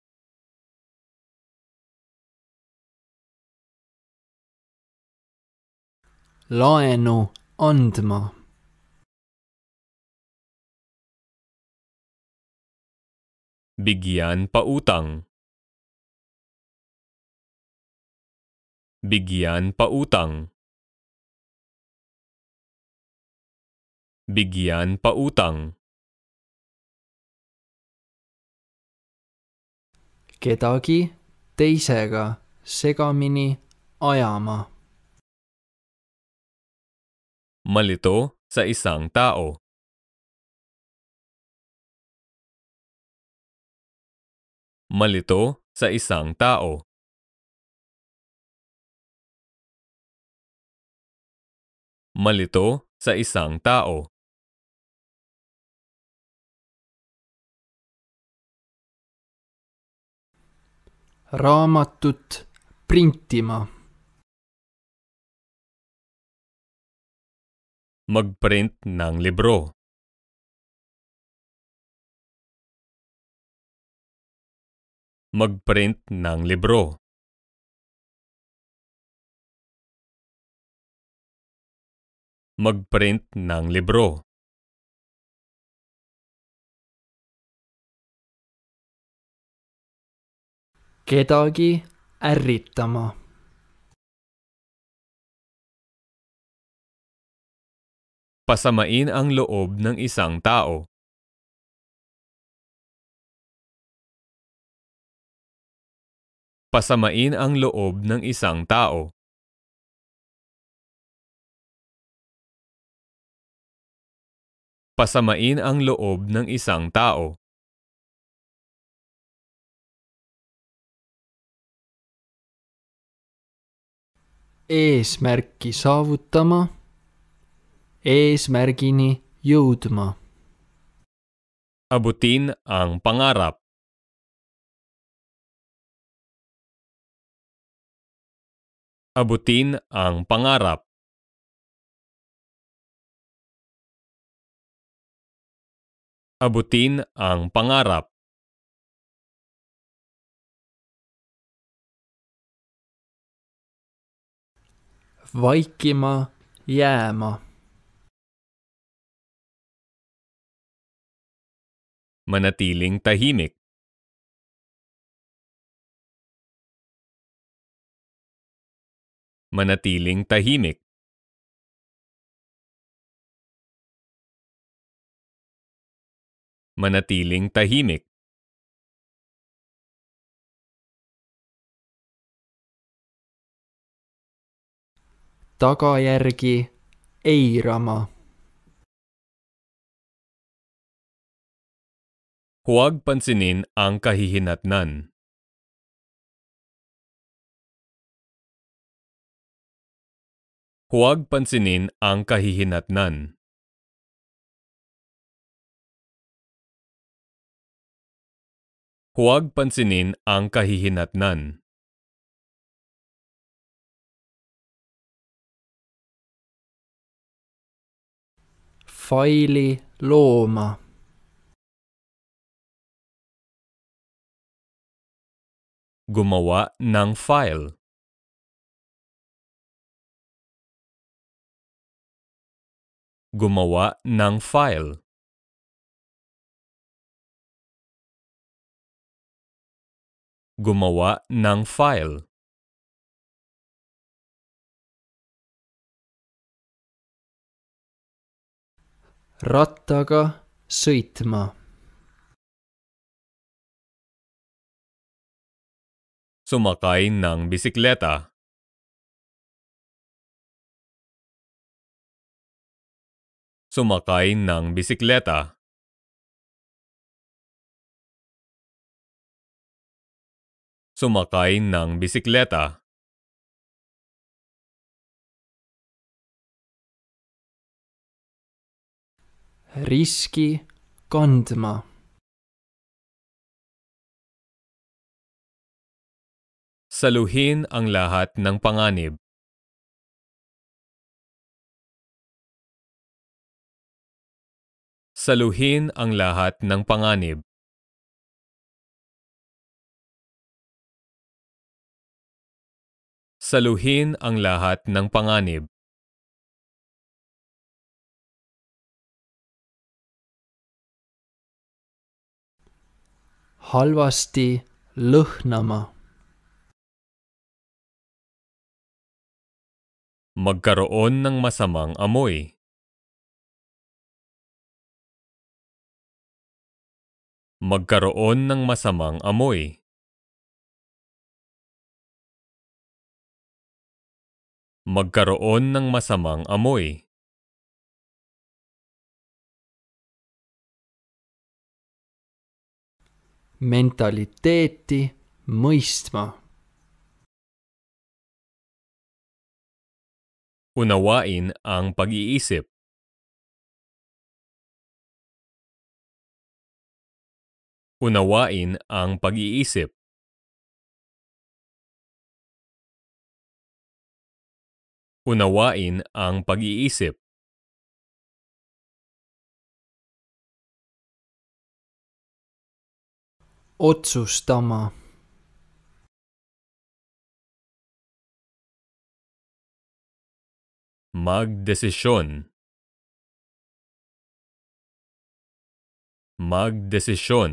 Laenu andma. Bigyan pautang. Bigyan pautang. Bigyan pautang. Kedagi teisega segamini ajama. Malito sa isang tao. Malito sa isang tao. Malito sa isang tao. Raamatut printima. Magprint ng libro. Magprint ng libro. Magprint ng libro. Kedagi ärritama. Pasamain ang loob ng isang tao. Pasamain ang loob ng isang tao. Pasamain ang loob ng isang tao. Eesmärki saavutama. Eesmärgini jõudma. Abutin ang pangarap. Abutin ang pangarap. Abutin ang pangarap. Vaikima jääma. Manatiling tahimik. Manatiling tahimik. Manatiling tahimik. Tagajärgi eirama. Huwag pansinin ang kahihinatnan. Huwag pansinin ang kahihinatnan. Huwag pansinin ang kahihinatnan. Faili looma. Gumawa ng file. Gumawa ng file. Gumawa ng file. Rattaga sõitma. Sumakay ng bisikleta. Sumakay ng bisikleta. Sumakay ng bisikleta. riski kandma. Saluhin ang lahat ng panganib. Saluhin ang lahat ng panganib. Saluhin ang lahat ng panganib. Halvasti lõhnama. Magkaroon ng masamang amoy. Magkaroon ng masamang amoy. Magkaroon ng masamang amoy. Mentaliteeti mõistma. Unawain ang pag-iisip. Unawain ang pag-iisip. Unawain ang pag-iisip. Otsustama. Magdesisyon. Magdesisyon.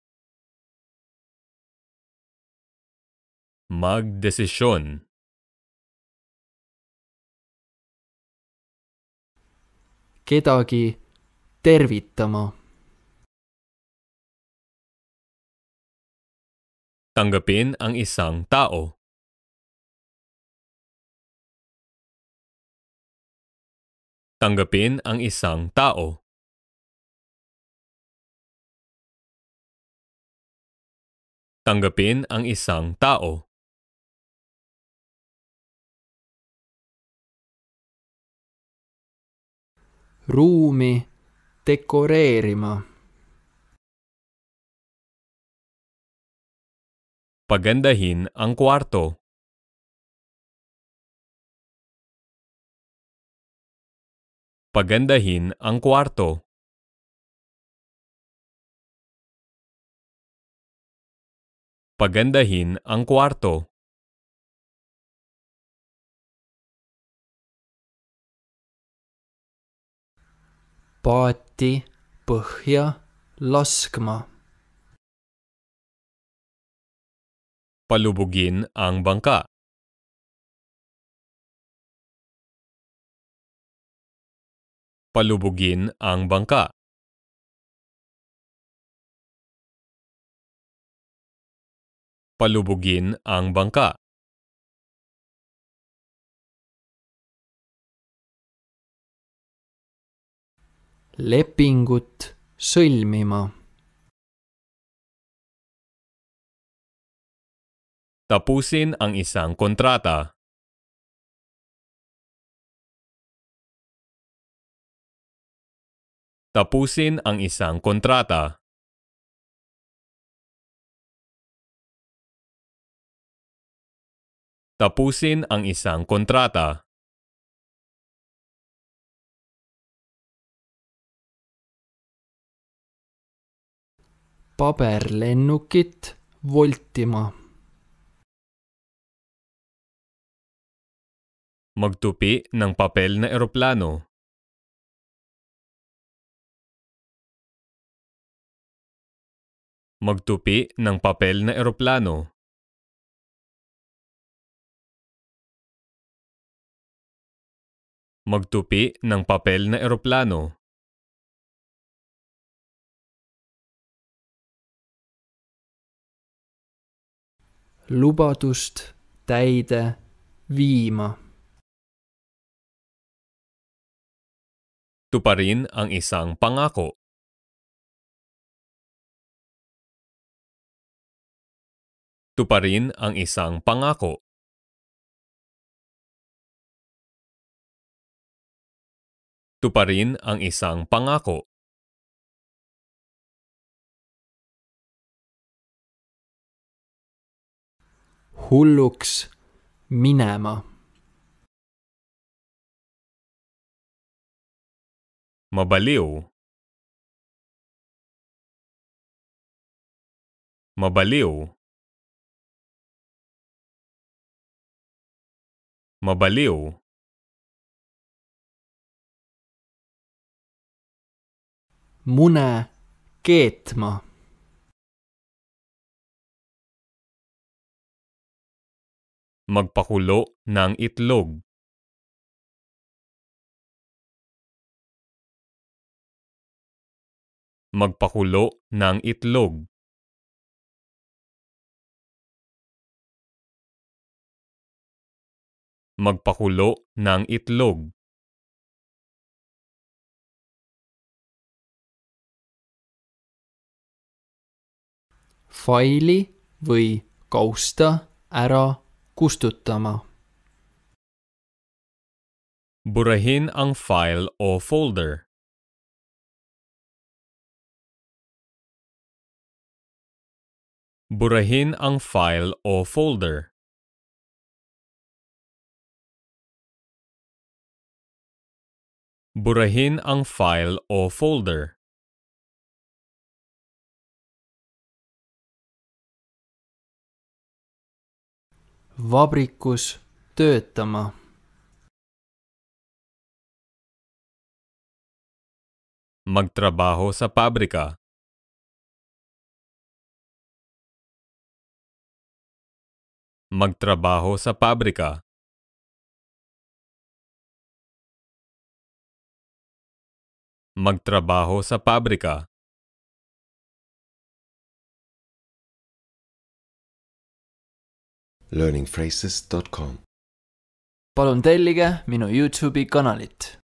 Magdesisyon. Kedagi tervitama. Tanggapin ang isang tao. Tanggapin ang isang tao. Tanggapin ang isang tao. Ruumi dekoreerima. Pagandahin ang kwarto. Pagandahin ang kwarto. Pagandahin ang kwarto. Paati põhja laskma. Palubugin ang bangka. Palubugin ang bangka. Palubugin ang bangka. Lepingut sõlmima. Tapusin ang isang kontrata. Tapusin ang isang kontrata. Tapusin ang isang kontrata. Paberlennukit voltima. Magtupi ng papel na eroplano. Magtupi ng papel na eroplano. Magtupi ng papel na eroplano. Lubadust täide viima. Tuparin ang isang pangako. Tuparin ang isang pangako. Tuparin ang isang pangako. hulluks minema. Mabaliw. Mabaliw. Mabaliw. Mune keetma. Magpakulo ng itlog. Magpakulo ng itlog. Magpakulo ng itlog. Faili või kausta ära kustutama. Burahin ang file o folder. Burahin ang file o folder. Burahin ang file o folder. Vabrikus töötama. Magtrabaho sa pabrika. Magtrabaho sa pabrika. Magtrabaho sa pabrika. learningphrases.com Palun tellige minu YouTube'i kanalit.